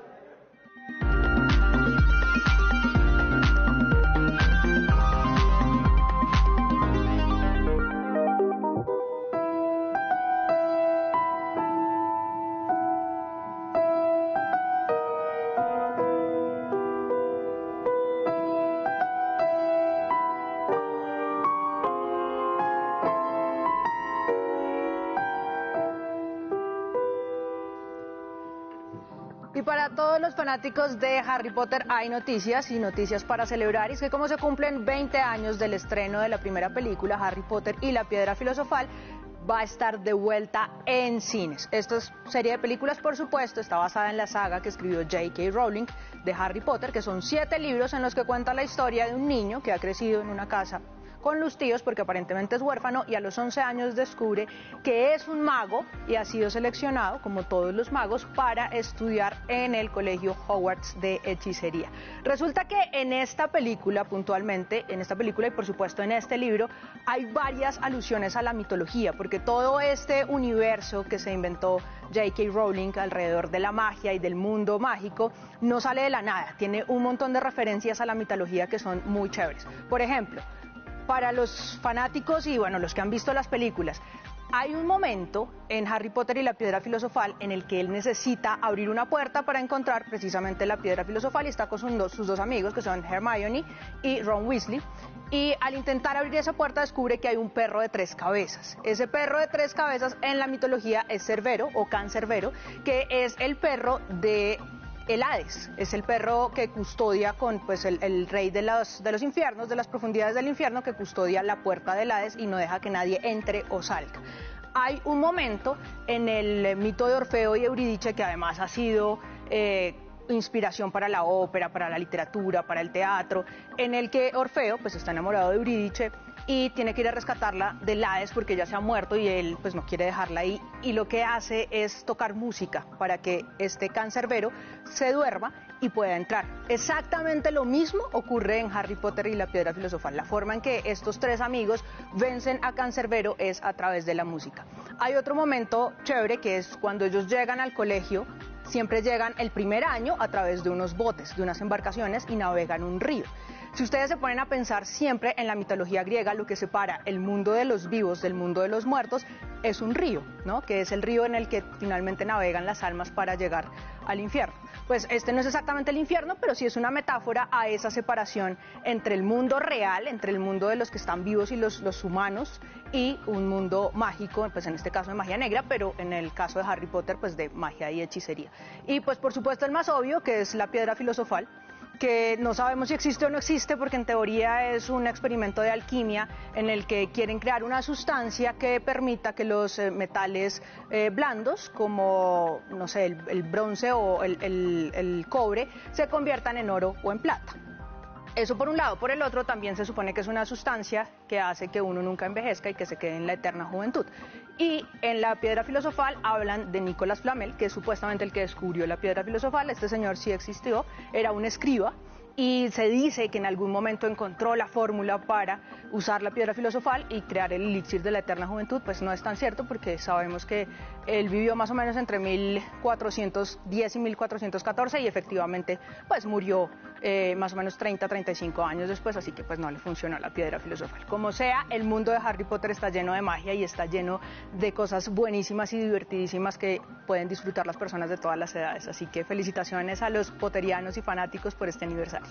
Y para todos los fanáticos de Harry Potter hay noticias y noticias para celebrar. Y es que como se cumplen veinte años del estreno de la primera película, Harry Potter y la Piedra Filosofal va a estar de vuelta en cines. Esta serie de películas, por supuesto, está basada en la saga que escribió J K Rowling de Harry Potter, que son siete libros en los que cuenta la historia de un niño que ha crecido en una casa con los tíos porque aparentemente es huérfano y a los once años descubre que es un mago y ha sido seleccionado, como todos los magos, para estudiar en el colegio Hogwarts de hechicería. Resulta que en esta película, puntualmente, en esta película y por supuesto en este libro, hay varias alusiones a la mitología, porque todo este universo que se inventó J K Rowling alrededor de la magia y del mundo mágico no sale de la nada, tiene un montón de referencias a la mitología que son muy chéveres. Por ejemplo, para los fanáticos y bueno, los que han visto las películas, hay un momento en Harry Potter y la Piedra Filosofal en el que él necesita abrir una puerta para encontrar precisamente la Piedra Filosofal y está con sus dos, sus dos amigos que son Hermione y Ron Weasley. Y al intentar abrir esa puerta descubre que hay un perro de tres cabezas. Ese perro de tres cabezas en la mitología es Cerbero o Cancerbero, que es el perro de el Hades, es el perro que custodia con pues el, el rey de los, de los infiernos, de las profundidades del infierno, que custodia la puerta del Hades y no deja que nadie entre o salga. Hay un momento en el mito de Orfeo y Eurídice que además ha sido eh, inspiración para la ópera, para la literatura, para el teatro, en el que Orfeo pues está enamorado de Eurídice y tiene que ir a rescatarla del Hades porque ella se ha muerto y él pues no quiere dejarla ahí, y lo que hace es tocar música para que este Cancerbero se duerma y pueda entrar. Exactamente lo mismo ocurre en Harry Potter y la Piedra Filosofal. La forma en que estos tres amigos vencen a Cancerbero es a través de la música. Hay otro momento chévere que es cuando ellos llegan al colegio. Siempre llegan el primer año a través de unos botes, de unas embarcaciones, y navegan un río. Si ustedes se ponen a pensar siempre en la mitología griega, lo que separa el mundo de los vivos del mundo de los muertos es un río, ¿no? Que es el río en el que finalmente navegan las almas para llegar al infierno. Pues este no es exactamente el infierno, pero sí es una metáfora a esa separación entre el mundo real, entre el mundo de los que están vivos y los, los humanos, y un mundo mágico, pues en este caso de magia negra, pero en el caso de Harry Potter, pues de magia y hechicería. Y pues por supuesto el más obvio, que es la Piedra Filosofal, que no sabemos si existe o no existe, porque en teoría es un experimento de alquimia en el que quieren crear una sustancia que permita que los eh, metales eh, blandos, como, no sé, el, el bronce o el, el, el cobre, se conviertan en oro o en plata. Eso por un lado. Por el otro, también se supone que es una sustancia que hace que uno nunca envejezca y que se quede en la eterna juventud. Y en la Piedra Filosofal hablan de Nicolas Flamel, que es supuestamente el que descubrió la Piedra Filosofal. Este señor sí existió, era un escriba, y se dice que en algún momento encontró la fórmula para usar la Piedra Filosofal y crear el elixir de la eterna juventud. Pues no es tan cierto, porque sabemos que él vivió más o menos entre mil cuatrocientos diez y mil cuatrocientos catorce y efectivamente pues murió eh, más o menos treinta, treinta y cinco años después, así que pues no le funcionó la Piedra Filosofal. Como sea, el mundo de Harry Potter está lleno de magia y está lleno de cosas buenísimas y divertidísimas que pueden disfrutar las personas de todas las edades, así que felicitaciones a los potterianos y fanáticos por este aniversario.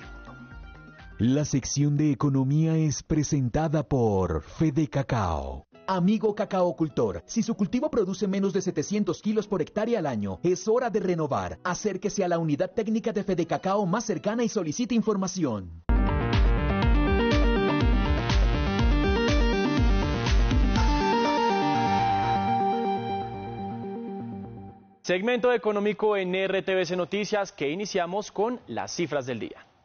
La sección de economía es presentada por Fede Cacao. Amigo cacaocultor, si su cultivo produce menos de setecientos kilos por hectárea al año, es hora de renovar. Acérquese a la unidad técnica de Fede Cacao más cercana y solicite información. Segmento económico en R T V C Noticias, que iniciamos con las cifras del día.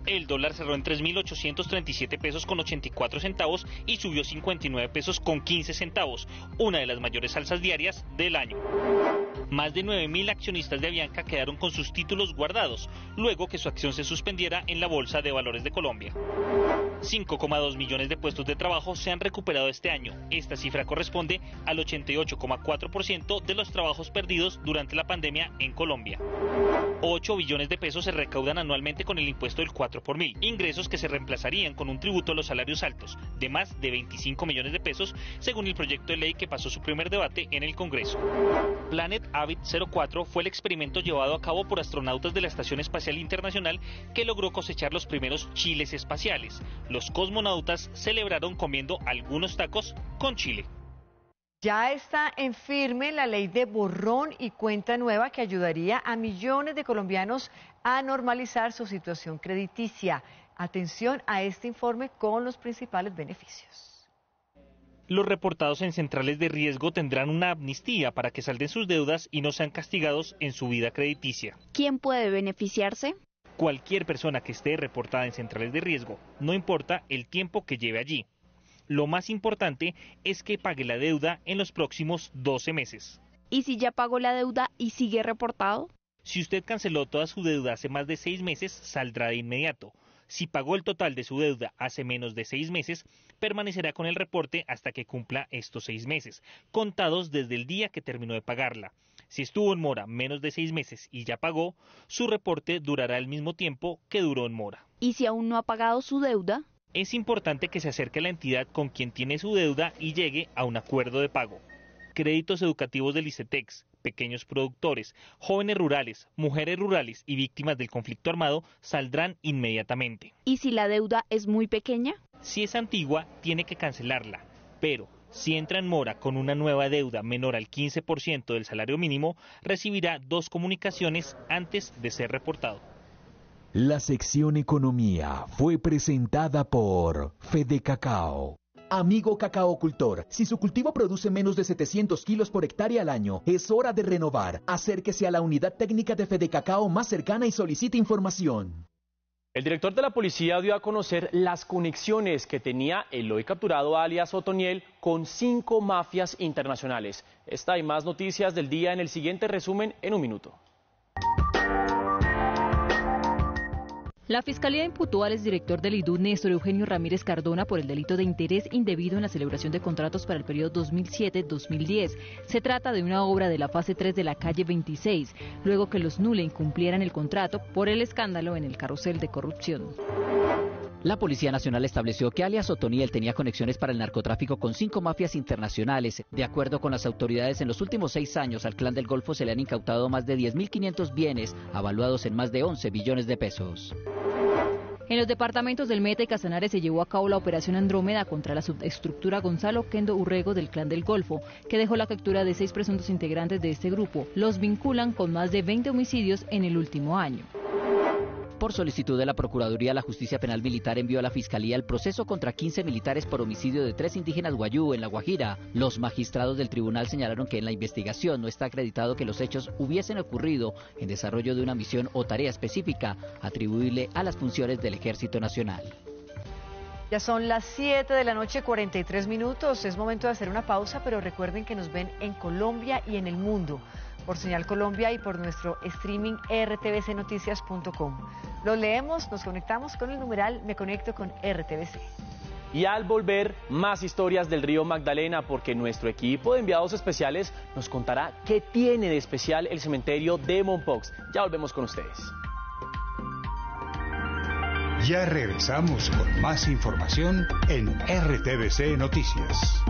El dólar cerró en tres mil ochocientos treinta y siete pesos con ochenta y cuatro centavos y subió cincuenta y nueve pesos con quince centavos, una de las mayores alzas diarias del año. Más de nueve mil accionistas de Avianca quedaron con sus títulos guardados, luego que su acción se suspendiera en la Bolsa de Valores de Colombia. cinco coma dos millones de puestos de trabajo se han recuperado este año. Esta cifra corresponde al ochenta y ocho coma cuatro por ciento de los trabajos perdidos durante la pandemia en Colombia. ocho billones de pesos se recaudan anualmente con el impuesto del cuatro por mil, ingresos que se reemplazarían con un tributo a los salarios altos, de más de veinticinco millones de pesos, según el proyecto de ley que pasó su primer debate en el Congreso. Planet Avid cero cuatro fue el experimento llevado a cabo por astronautas de la Estación Espacial Internacional que logró cosechar los primeros chiles espaciales. Los cosmonautas celebraron comiendo algunos tacos con chile. Ya está en firme la ley de borrón y cuenta nueva que ayudaría a millones de colombianos a normalizar su situación crediticia. Atención a este informe con los principales beneficios. Los reportados en centrales de riesgo tendrán una amnistía para que salden sus deudas y no sean castigados en su vida crediticia. ¿Quién puede beneficiarse? Cualquier persona que esté reportada en centrales de riesgo, no importa el tiempo que lleve allí. Lo más importante es que pague la deuda en los próximos doce meses. ¿Y si ya pagó la deuda y sigue reportado? Si usted canceló toda su deuda hace más de seis meses, saldrá de inmediato. Si pagó el total de su deuda hace menos de seis meses, permanecerá con el reporte hasta que cumpla estos seis meses, contados desde el día que terminó de pagarla. Si estuvo en mora menos de seis meses y ya pagó, su reporte durará el mismo tiempo que duró en mora. ¿Y si aún no ha pagado su deuda? Es importante que se acerque a la entidad con quien tiene su deuda y llegue a un acuerdo de pago. Créditos educativos del ICETEX, pequeños productores, jóvenes rurales, mujeres rurales y víctimas del conflicto armado saldrán inmediatamente. ¿Y si la deuda es muy pequeña? Si es antigua, tiene que cancelarla, pero si entra en mora con una nueva deuda menor al quince por ciento del salario mínimo, recibirá dos comunicaciones antes de ser reportado. La sección Economía fue presentada por Fede Cacao. Amigo cacaocultor, si su cultivo produce menos de setecientos kilos por hectárea al año, es hora de renovar. Acérquese a la unidad técnica de Fede Cacao más cercana y solicite información. El director de la policía dio a conocer las conexiones que tenía el hoy capturado alias Otoniel con cinco mafias internacionales. Esta y más noticias del día en el siguiente resumen en un minuto. La Fiscalía imputó al exdirector del I D U, Néstor Eugenio Ramírez Cardona, por el delito de interés indebido en la celebración de contratos para el periodo dos mil siete a dos mil diez. Se trata de una obra de la fase tres de la calle veintiséis, luego que los Nule incumplieran el contrato por el escándalo en el carrusel de corrupción. La Policía Nacional estableció que alias Otoniel tenía conexiones para el narcotráfico con cinco mafias internacionales. De acuerdo con las autoridades, en los últimos seis años al Clan del Golfo se le han incautado más de diez mil quinientos bienes, avaluados en más de once billones de pesos. En los departamentos del Meta y Casanare se llevó a cabo la operación Andrómeda contra la subestructura Gonzalo Kendo Urrego del Clan del Golfo, que dejó la captura de seis presuntos integrantes de este grupo. Los vinculan con más de veinte homicidios en el último año. Por solicitud de la Procuraduría, la Justicia Penal Militar envió a la Fiscalía el proceso contra quince militares por homicidio de tres indígenas guayú en La Guajira. Los magistrados del tribunal señalaron que en la investigación no está acreditado que los hechos hubiesen ocurrido en desarrollo de una misión o tarea específica atribuible a las funciones del Ejército Nacional. Ya son las siete de la noche, cuarenta y tres minutos. Es momento de hacer una pausa, pero recuerden que nos ven en Colombia y en el mundo, por Señal Colombia y por nuestro streaming r t v c noticias punto com. Lo leemos, nos conectamos con el numeral Me Conecto con R T V C. Y al volver, más historias del río Magdalena, porque nuestro equipo de enviados especiales nos contará qué tiene de especial el cementerio de Mompox. Ya volvemos con ustedes. Ya regresamos con más información en R T V C Noticias.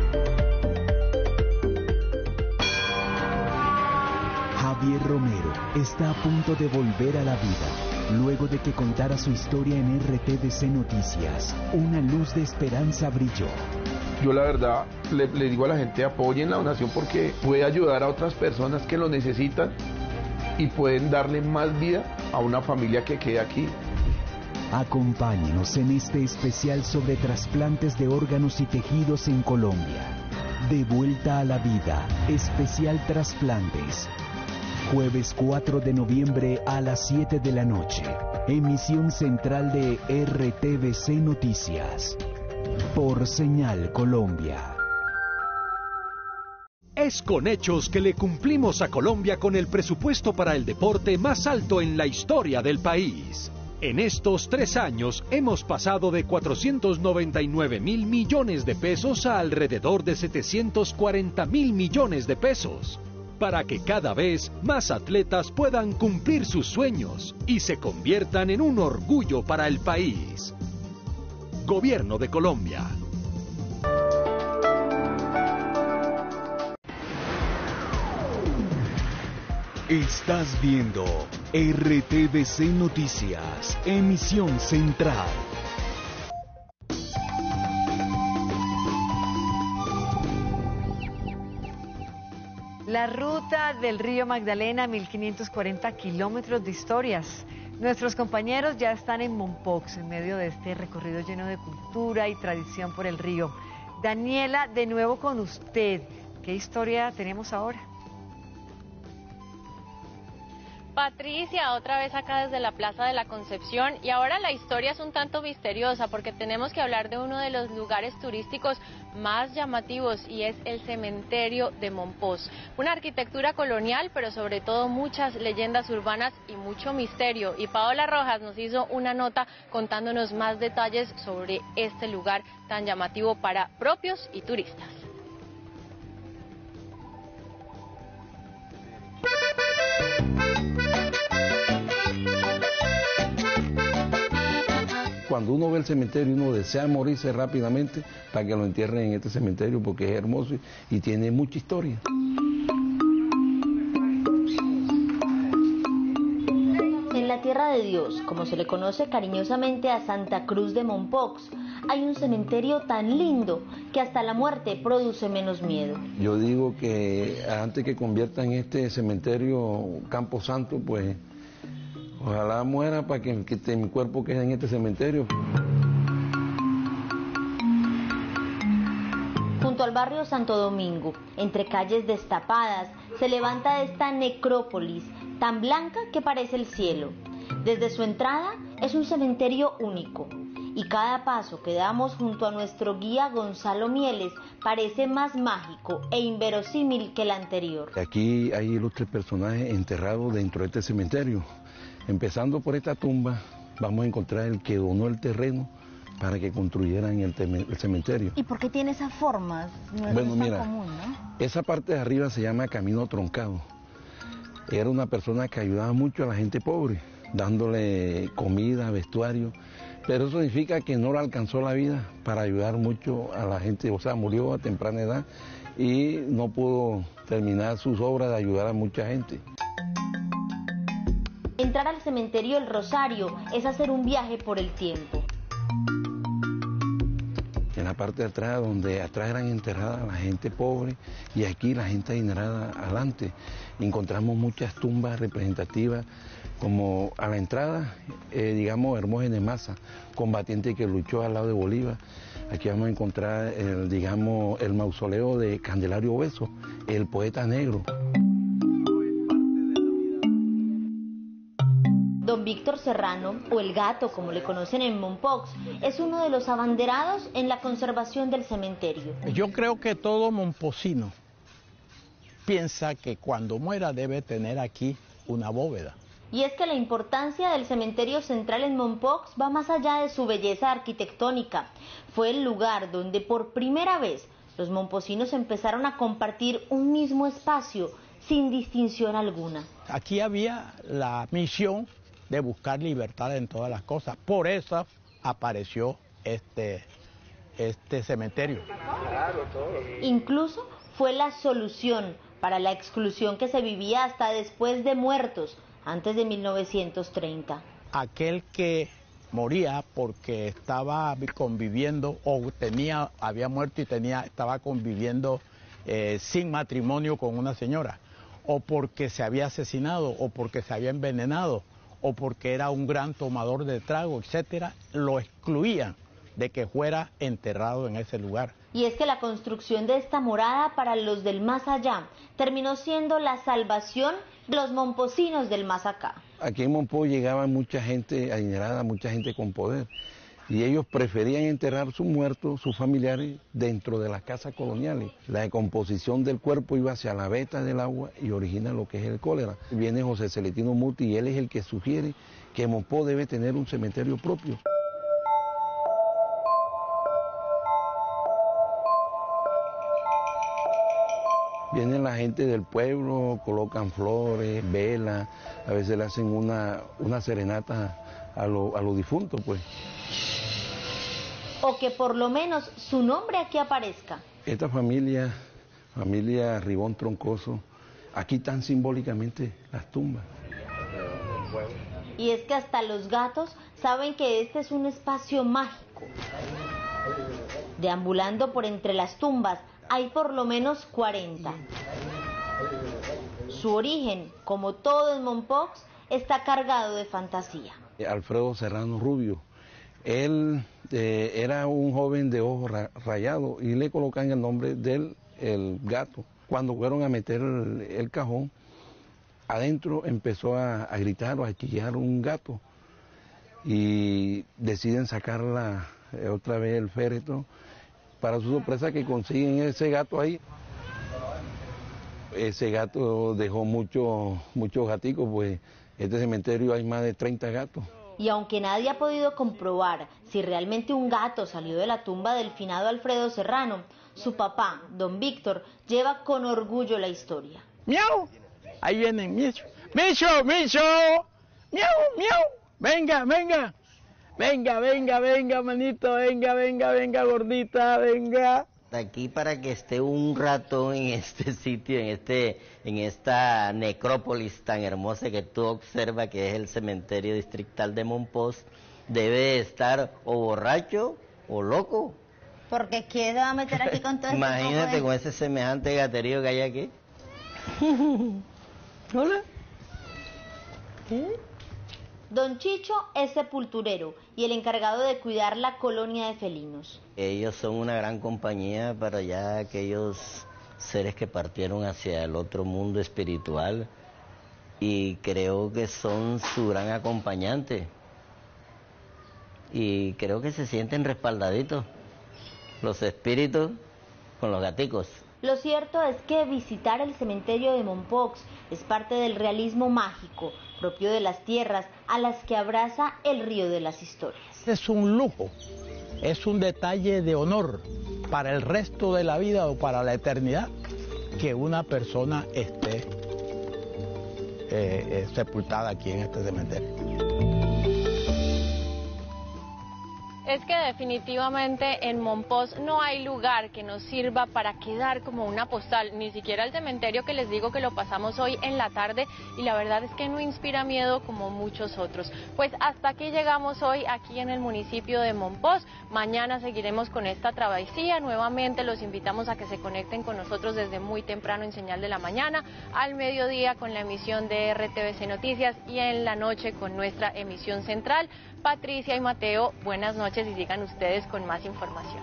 Javier Romero está a punto de volver a la vida, luego de que contara su historia en R T V C Noticias. Una luz de esperanza brilló. Yo la verdad le, le digo a la gente, apoyen la donación porque puede ayudar a otras personas que lo necesitan y pueden darle más vida a una familia que quede aquí. Acompáñenos en este especial sobre trasplantes de órganos y tejidos en Colombia. De vuelta a la vida, especial trasplantes. Jueves cuatro de noviembre a las siete de la noche. Emisión central de R T V C Noticias. Por Señal Colombia. Es con hechos que le cumplimos a Colombia con el presupuesto para el deporte más alto en la historia del país. En estos tres años hemos pasado de cuatrocientos noventa y nueve mil millones de pesos a alrededor de setecientos cuarenta mil millones de pesos, para que cada vez más atletas puedan cumplir sus sueños y se conviertan en un orgullo para el país. Gobierno de Colombia. Estás viendo R T V C Noticias, emisión central. La ruta del río Magdalena, mil quinientos cuarenta kilómetros de historias. Nuestros compañeros ya están en Mompox, en medio de este recorrido lleno de cultura y tradición por el río. Daniela, de nuevo con usted. ¿Qué historia tenemos ahora? Patricia, otra vez acá desde la Plaza de la Concepción, y ahora la historia es un tanto misteriosa porque tenemos que hablar de uno de los lugares turísticos más llamativos y es el cementerio de Mompox. Una arquitectura colonial, pero sobre todo muchas leyendas urbanas y mucho misterio. Y Paola Rojas nos hizo una nota contándonos más detalles sobre este lugar tan llamativo para propios y turistas. Cuando uno ve el cementerio, uno desea morirse rápidamente para que lo entierren en este cementerio porque es hermoso y tiene mucha historia. En la Tierra de Dios, como se le conoce cariñosamente a Santa Cruz de Mompox, hay un cementerio tan lindo que hasta la muerte produce menos miedo. Yo digo que antes que conviertan este cementerio Campo Santo, pues ojalá muera para que, que mi cuerpo quede en este cementerio. Junto al barrio Santo Domingo, entre calles destapadas, se levanta esta necrópolis tan blanca que parece el cielo. Desde su entrada es un cementerio único y cada paso que damos junto a nuestro guía Gonzalo Mieles parece más mágico e inverosímil que el anterior. Aquí hay ilustres personajes enterrados dentro de este cementerio. Empezando por esta tumba, vamos a encontrar el que donó el terreno para que construyeran el, el cementerio. ¿Y por qué tiene esa forma? No es bueno, tan mira, común, ¿no? Esa parte de arriba se llama Camino Troncado. Era una persona que ayudaba mucho a la gente pobre, dándole comida, vestuario, pero eso significa que no le alcanzó la vida para ayudar mucho a la gente, o sea, murió a temprana edad y no pudo terminar sus obras de ayudar a mucha gente. Entrar al cementerio El Rosario es hacer un viaje por el tiempo. En la parte de atrás, donde atrás eran enterradas la gente pobre y aquí la gente adinerada adelante. Encontramos muchas tumbas representativas, como a la entrada, eh, digamos, Hermógenes Maza, combatiente que luchó al lado de Bolívar. Aquí vamos a encontrar, el, digamos, el mausoleo de Candelario Obeso, el poeta negro. Don Víctor Serrano, o el Gato como le conocen en Mompox, es uno de los abanderados en la conservación del cementerio. Yo creo que todo mompocino piensa que cuando muera debe tener aquí una bóveda. Y es que la importancia del cementerio central en Mompox va más allá de su belleza arquitectónica. Fue el lugar donde por primera vez los mompocinos empezaron a compartir un mismo espacio sin distinción alguna. Aquí había la misión de buscar libertad en todas las cosas. Por eso apareció este, este cementerio. Incluso fue la solución para la exclusión que se vivía hasta después de muertos, antes de mil novecientos treinta. Aquel que moría porque estaba conviviendo o tenía, había muerto y tenía, estaba conviviendo eh, sin matrimonio con una señora, o porque se había asesinado, o porque se había envenenado, o porque era un gran tomador de trago, etcétera, lo excluían de que fuera enterrado en ese lugar. Y es que la construcción de esta morada para los del más allá terminó siendo la salvación de los momposinos del más acá. Aquí en Mompox llegaba mucha gente adinerada, mucha gente con poder, y ellos preferían enterrar sus muertos, sus familiares, dentro de las casas coloniales. La decomposición del cuerpo iba hacia la veta del agua y origina lo que es el cólera. Viene José Celestino Muti y él es el que sugiere que Mompox debe tener un cementerio propio. Vienen la gente del pueblo, colocan flores, velas, a veces le hacen una, una serenata a los a lo difuntos, pues. O que por lo menos su nombre aquí aparezca. Esta familia, familia Ribón Troncoso, aquí están simbólicamente las tumbas. Y es que hasta los gatos saben que este es un espacio mágico. Deambulando por entre las tumbas, hay por lo menos cuarenta. Su origen, como todo en Mompox, está cargado de fantasía. Alfredo Serrano Rubio, él eh, era un joven de ojos ra rayados y le colocan el nombre del el gato. Cuando fueron a meter el, el cajón, adentro empezó a, a gritar o a chillar un gato y deciden sacarla eh, otra vez el féretro. Para su sorpresa que consiguen ese gato ahí. Ese gato dejó muchos muchos gaticos, pues este cementerio hay más de treinta gatos. Y aunque nadie ha podido comprobar si realmente un gato salió de la tumba del finado Alfredo Serrano, su papá, don Víctor, lleva con orgullo la historia. ¡Miau! Ahí vienen, Micho. ¡Micho, Micho! ¡Miau, miau! ¡Venga, venga! Venga, venga, venga, manito, venga, venga, venga, gordita, venga. Aquí para que esté un rato en este sitio, en este, en esta necrópolis tan hermosa que tú observas, que es el cementerio distrital de Mompox, debe estar o borracho o loco. Porque ¿quién se va a meter aquí con todo esto? Imagínate con ese semejante gaterío que hay aquí. Hola. ¿Qué? Don Chicho es sepulturero y el encargado de cuidar la colonia de felinos. Ellos son una gran compañía para ya aquellos seres que partieron hacia el otro mundo espiritual y creo que son su gran acompañante y creo que se sienten respaldaditos los espíritus con los gaticos. Lo cierto es que visitar el cementerio de Mompox es parte del realismo mágico, propio de las tierras a las que abraza el río de las historias. Es un lujo, es un detalle de honor para el resto de la vida o para la eternidad que una persona esté eh, eh, sepultada aquí en este cementerio. Es que definitivamente en Mompox no hay lugar que nos sirva para quedar como una postal, ni siquiera el cementerio que les digo que lo pasamos hoy en la tarde y la verdad es que no inspira miedo como muchos otros. Pues hasta aquí llegamos hoy aquí en el municipio de Mompox. Mañana seguiremos con esta travesía. Nuevamente los invitamos a que se conecten con nosotros desde muy temprano en Señal de la Mañana, al mediodía con la emisión de R T V C Noticias y en la noche con nuestra emisión central. Patricia y Mateo, buenas noches y sigan ustedes con más información.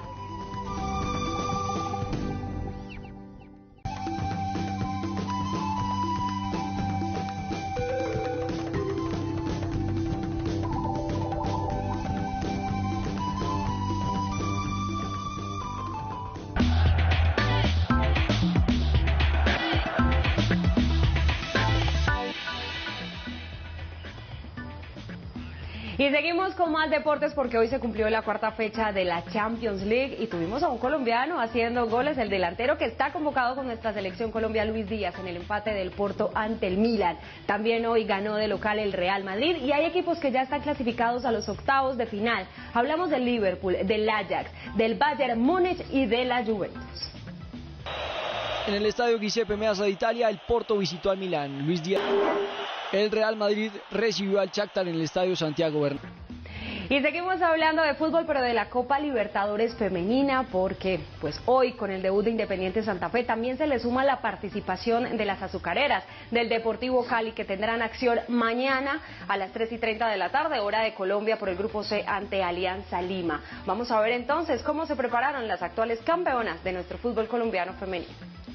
Y seguimos con más deportes porque hoy se cumplió la cuarta fecha de la Champions League y tuvimos a un colombiano haciendo goles, el delantero que está convocado con nuestra selección Colombia, Luis Díaz, en el empate del Porto ante el Milan. También hoy ganó de local el Real Madrid y hay equipos que ya están clasificados a los octavos de final. Hablamos del Liverpool, del Ajax, del Bayern Múnich y de la Juventus. En el estadio Giuseppe Meazza de Italia, el Porto visitó al Milán. Luis Díaz. El Real Madrid recibió al Shakhtar en el estadio Santiago Bernabéu. Y seguimos hablando de fútbol, pero de la Copa Libertadores femenina, porque pues hoy con el debut de Independiente Santa Fe también se le suma la participación de las azucareras del Deportivo Cali, que tendrán acción mañana a las tres y treinta de la tarde, hora de Colombia, por el Grupo C ante Alianza Lima. Vamos a ver entonces cómo se prepararon las actuales campeonas de nuestro fútbol colombiano femenino.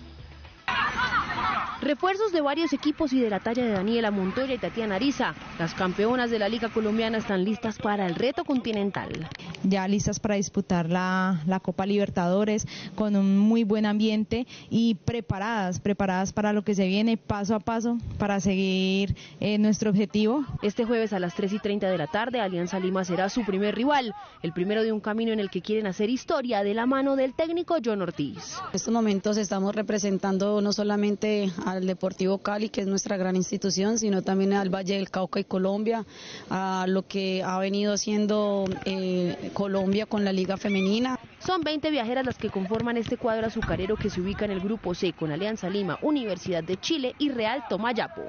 Refuerzos de varios equipos y de la talla de Daniela Montoya y Tatiana Ariza. Las campeonas de la Liga Colombiana están listas para el reto continental. Ya listas para disputar la, la Copa Libertadores con un muy buen ambiente y preparadas, preparadas para lo que se viene paso a paso para seguir eh, nuestro objetivo. Este jueves a las tres y treinta de la tarde, Alianza Lima será su primer rival, el primero de un camino en el que quieren hacer historia de la mano del técnico John Ortiz. En estos momentos estamos representando no solamente al Deportivo Cali, que es nuestra gran institución, sino también al Valle del Cauca y Colombia, a lo que ha venido haciendo eh, Colombia con la Liga Femenina. Son veinte viajeras las que conforman este cuadro azucarero que se ubica en el Grupo C con Alianza Lima, Universidad de Chile y Real Tomayapo.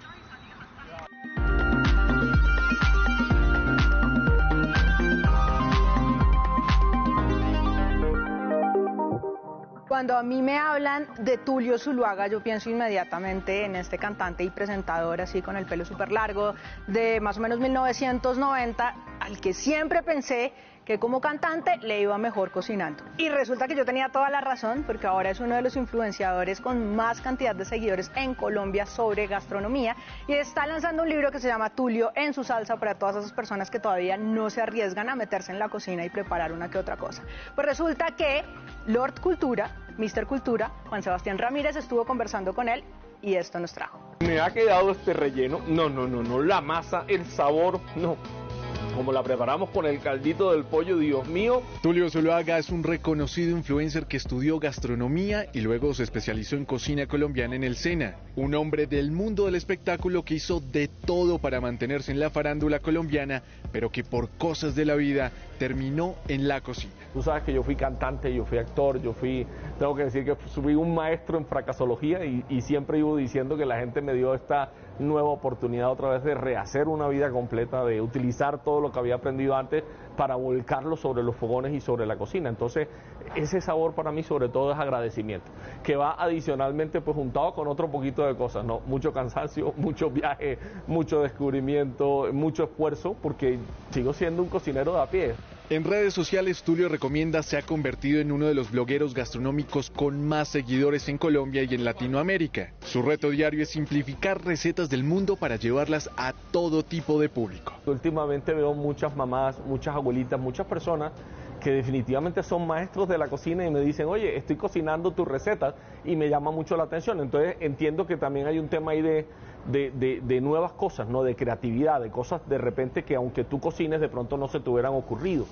Cuando a mí me hablan de Tulio Zuluaga, yo pienso inmediatamente en este cantante y presentador así con el pelo súper largo de más o menos mil novecientos noventa, al que siempre pensé que como cantante le iba mejor cocinando. Y resulta que yo tenía toda la razón, porque ahora es uno de los influenciadores con más cantidad de seguidores en Colombia sobre gastronomía, y está lanzando un libro que se llama Tulio en su salsa, para todas esas personas que todavía no se arriesgan a meterse en la cocina y preparar una que otra cosa. Pues resulta que Lord Cultura, mister Cultura, Juan Sebastián Ramírez, estuvo conversando con él y esto nos trajo. Me ha quedado este relleno, no, no, no, no, la masa, el sabor, no. Como la preparamos con el caldito del pollo, Dios mío. Tulio Zuluaga es un reconocido influencer que estudió gastronomía y luego se especializó en cocina colombiana en el SENA. Un hombre del mundo del espectáculo que hizo de todo para mantenerse en la farándula colombiana, pero que por cosas de la vida terminó en la cocina. Tú sabes que yo fui cantante, yo fui actor, yo fui, tengo que decir que fui un maestro en fracasología y, y siempre iba diciendo que la gente me dio esta nueva oportunidad otra vez de rehacer una vida completa, de utilizar todo lo que había aprendido antes para volcarlo sobre los fogones y sobre la cocina. Entonces, ese sabor para mí sobre todo es agradecimiento, que va adicionalmente pues juntado con otro poquito de cosas, ¿no? Mucho cansancio, mucho viaje, mucho descubrimiento, mucho esfuerzo, porque sigo siendo un cocinero de a pie. En redes sociales, Tulio recomienda se ha convertido en uno de los blogueros gastronómicos con más seguidores en Colombia y en Latinoamérica. Su reto diario es simplificar recetas del mundo para llevarlas a todo tipo de público. Últimamente veo muchas mamás, muchas abuelitas, muchas personas que definitivamente son maestros de la cocina y me dicen, oye, estoy cocinando tus recetas, y me llama mucho la atención. Entonces entiendo que también hay un tema ahí de, de, de, de nuevas cosas, ¿no? De creatividad, de cosas de repente que aunque tú cocines de pronto no se te hubieran ocurrido.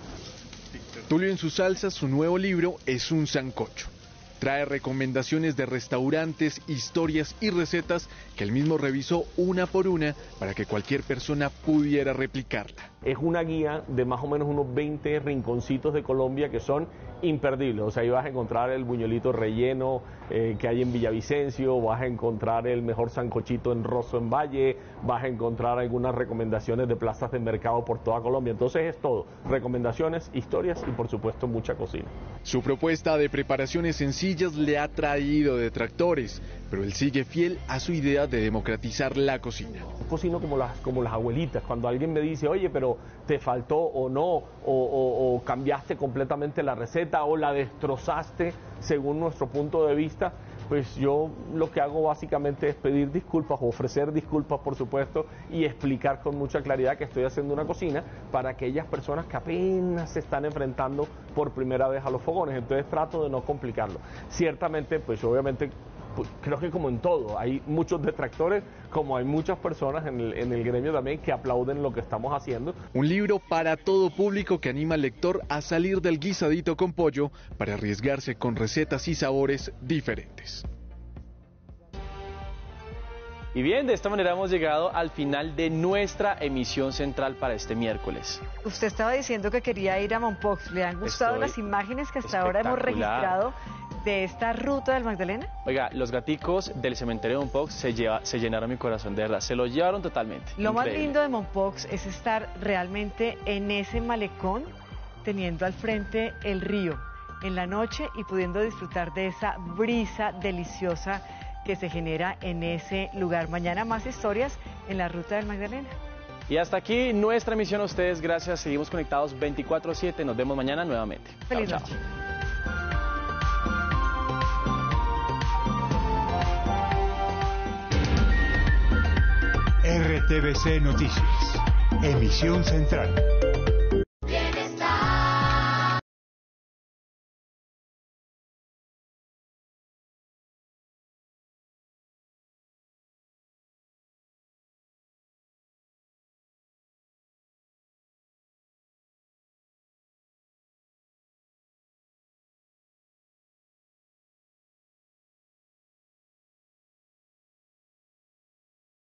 Tulio en su salsa, su nuevo libro es un sancocho. Trae recomendaciones de restaurantes, historias y recetas que él mismo revisó una por una para que cualquier persona pudiera replicarla. Es una guía de más o menos unos veinte rinconcitos de Colombia que son imperdibles. O sea, ahí vas a encontrar el buñuelito relleno eh, que hay en Villavicencio, vas a encontrar el mejor sancochito en Rosso en Valle, vas a encontrar algunas recomendaciones de plazas de mercado por toda Colombia. Entonces es todo, recomendaciones, historias y por supuesto mucha cocina. Su propuesta de preparaciones sencillas le ha traído detractores, pero él sigue fiel a su idea de democratizar la cocina. Yo cocino como las, como las abuelitas. Cuando alguien me dice, oye, pero te faltó o no, o, o, o cambiaste completamente la receta o la destrozaste según nuestro punto de vista, pues yo lo que hago básicamente es pedir disculpas o ofrecer disculpas, por supuesto, y explicar con mucha claridad que estoy haciendo una cocina para aquellas personas que apenas se están enfrentando por primera vez a los fogones. Entonces trato de no complicarlo. Ciertamente, pues obviamente, pues, creo que como en todo, hay muchos detractores, como hay muchas personas en el, en el gremio también que aplauden lo que estamos haciendo. Un libro para todo público que anima al lector a salir del guisadito con pollo para arriesgarse con recetas y sabores diferentes. Y bien, de esta manera hemos llegado al final de nuestra emisión central para este miércoles. Usted estaba diciendo que quería ir a Mompox. ¿Le han gustado Estoy las imágenes que hasta ahora hemos registrado de esta ruta del Magdalena? Oiga, los gaticos del cementerio de Mompox se, lleva, se llenaron mi corazón, de verdad, se lo llevaron totalmente. Lo Increíble. más lindo de Mompox es estar realmente en ese malecón, teniendo al frente el río en la noche y pudiendo disfrutar de esa brisa deliciosa que se genera en ese lugar. Mañana más historias en la ruta del Magdalena. Y hasta aquí nuestra emisión a ustedes. Gracias. Seguimos conectados veinticuatro siete. Nos vemos mañana nuevamente. Feliz chao, noche. chao. R T V C Noticias, emisión central.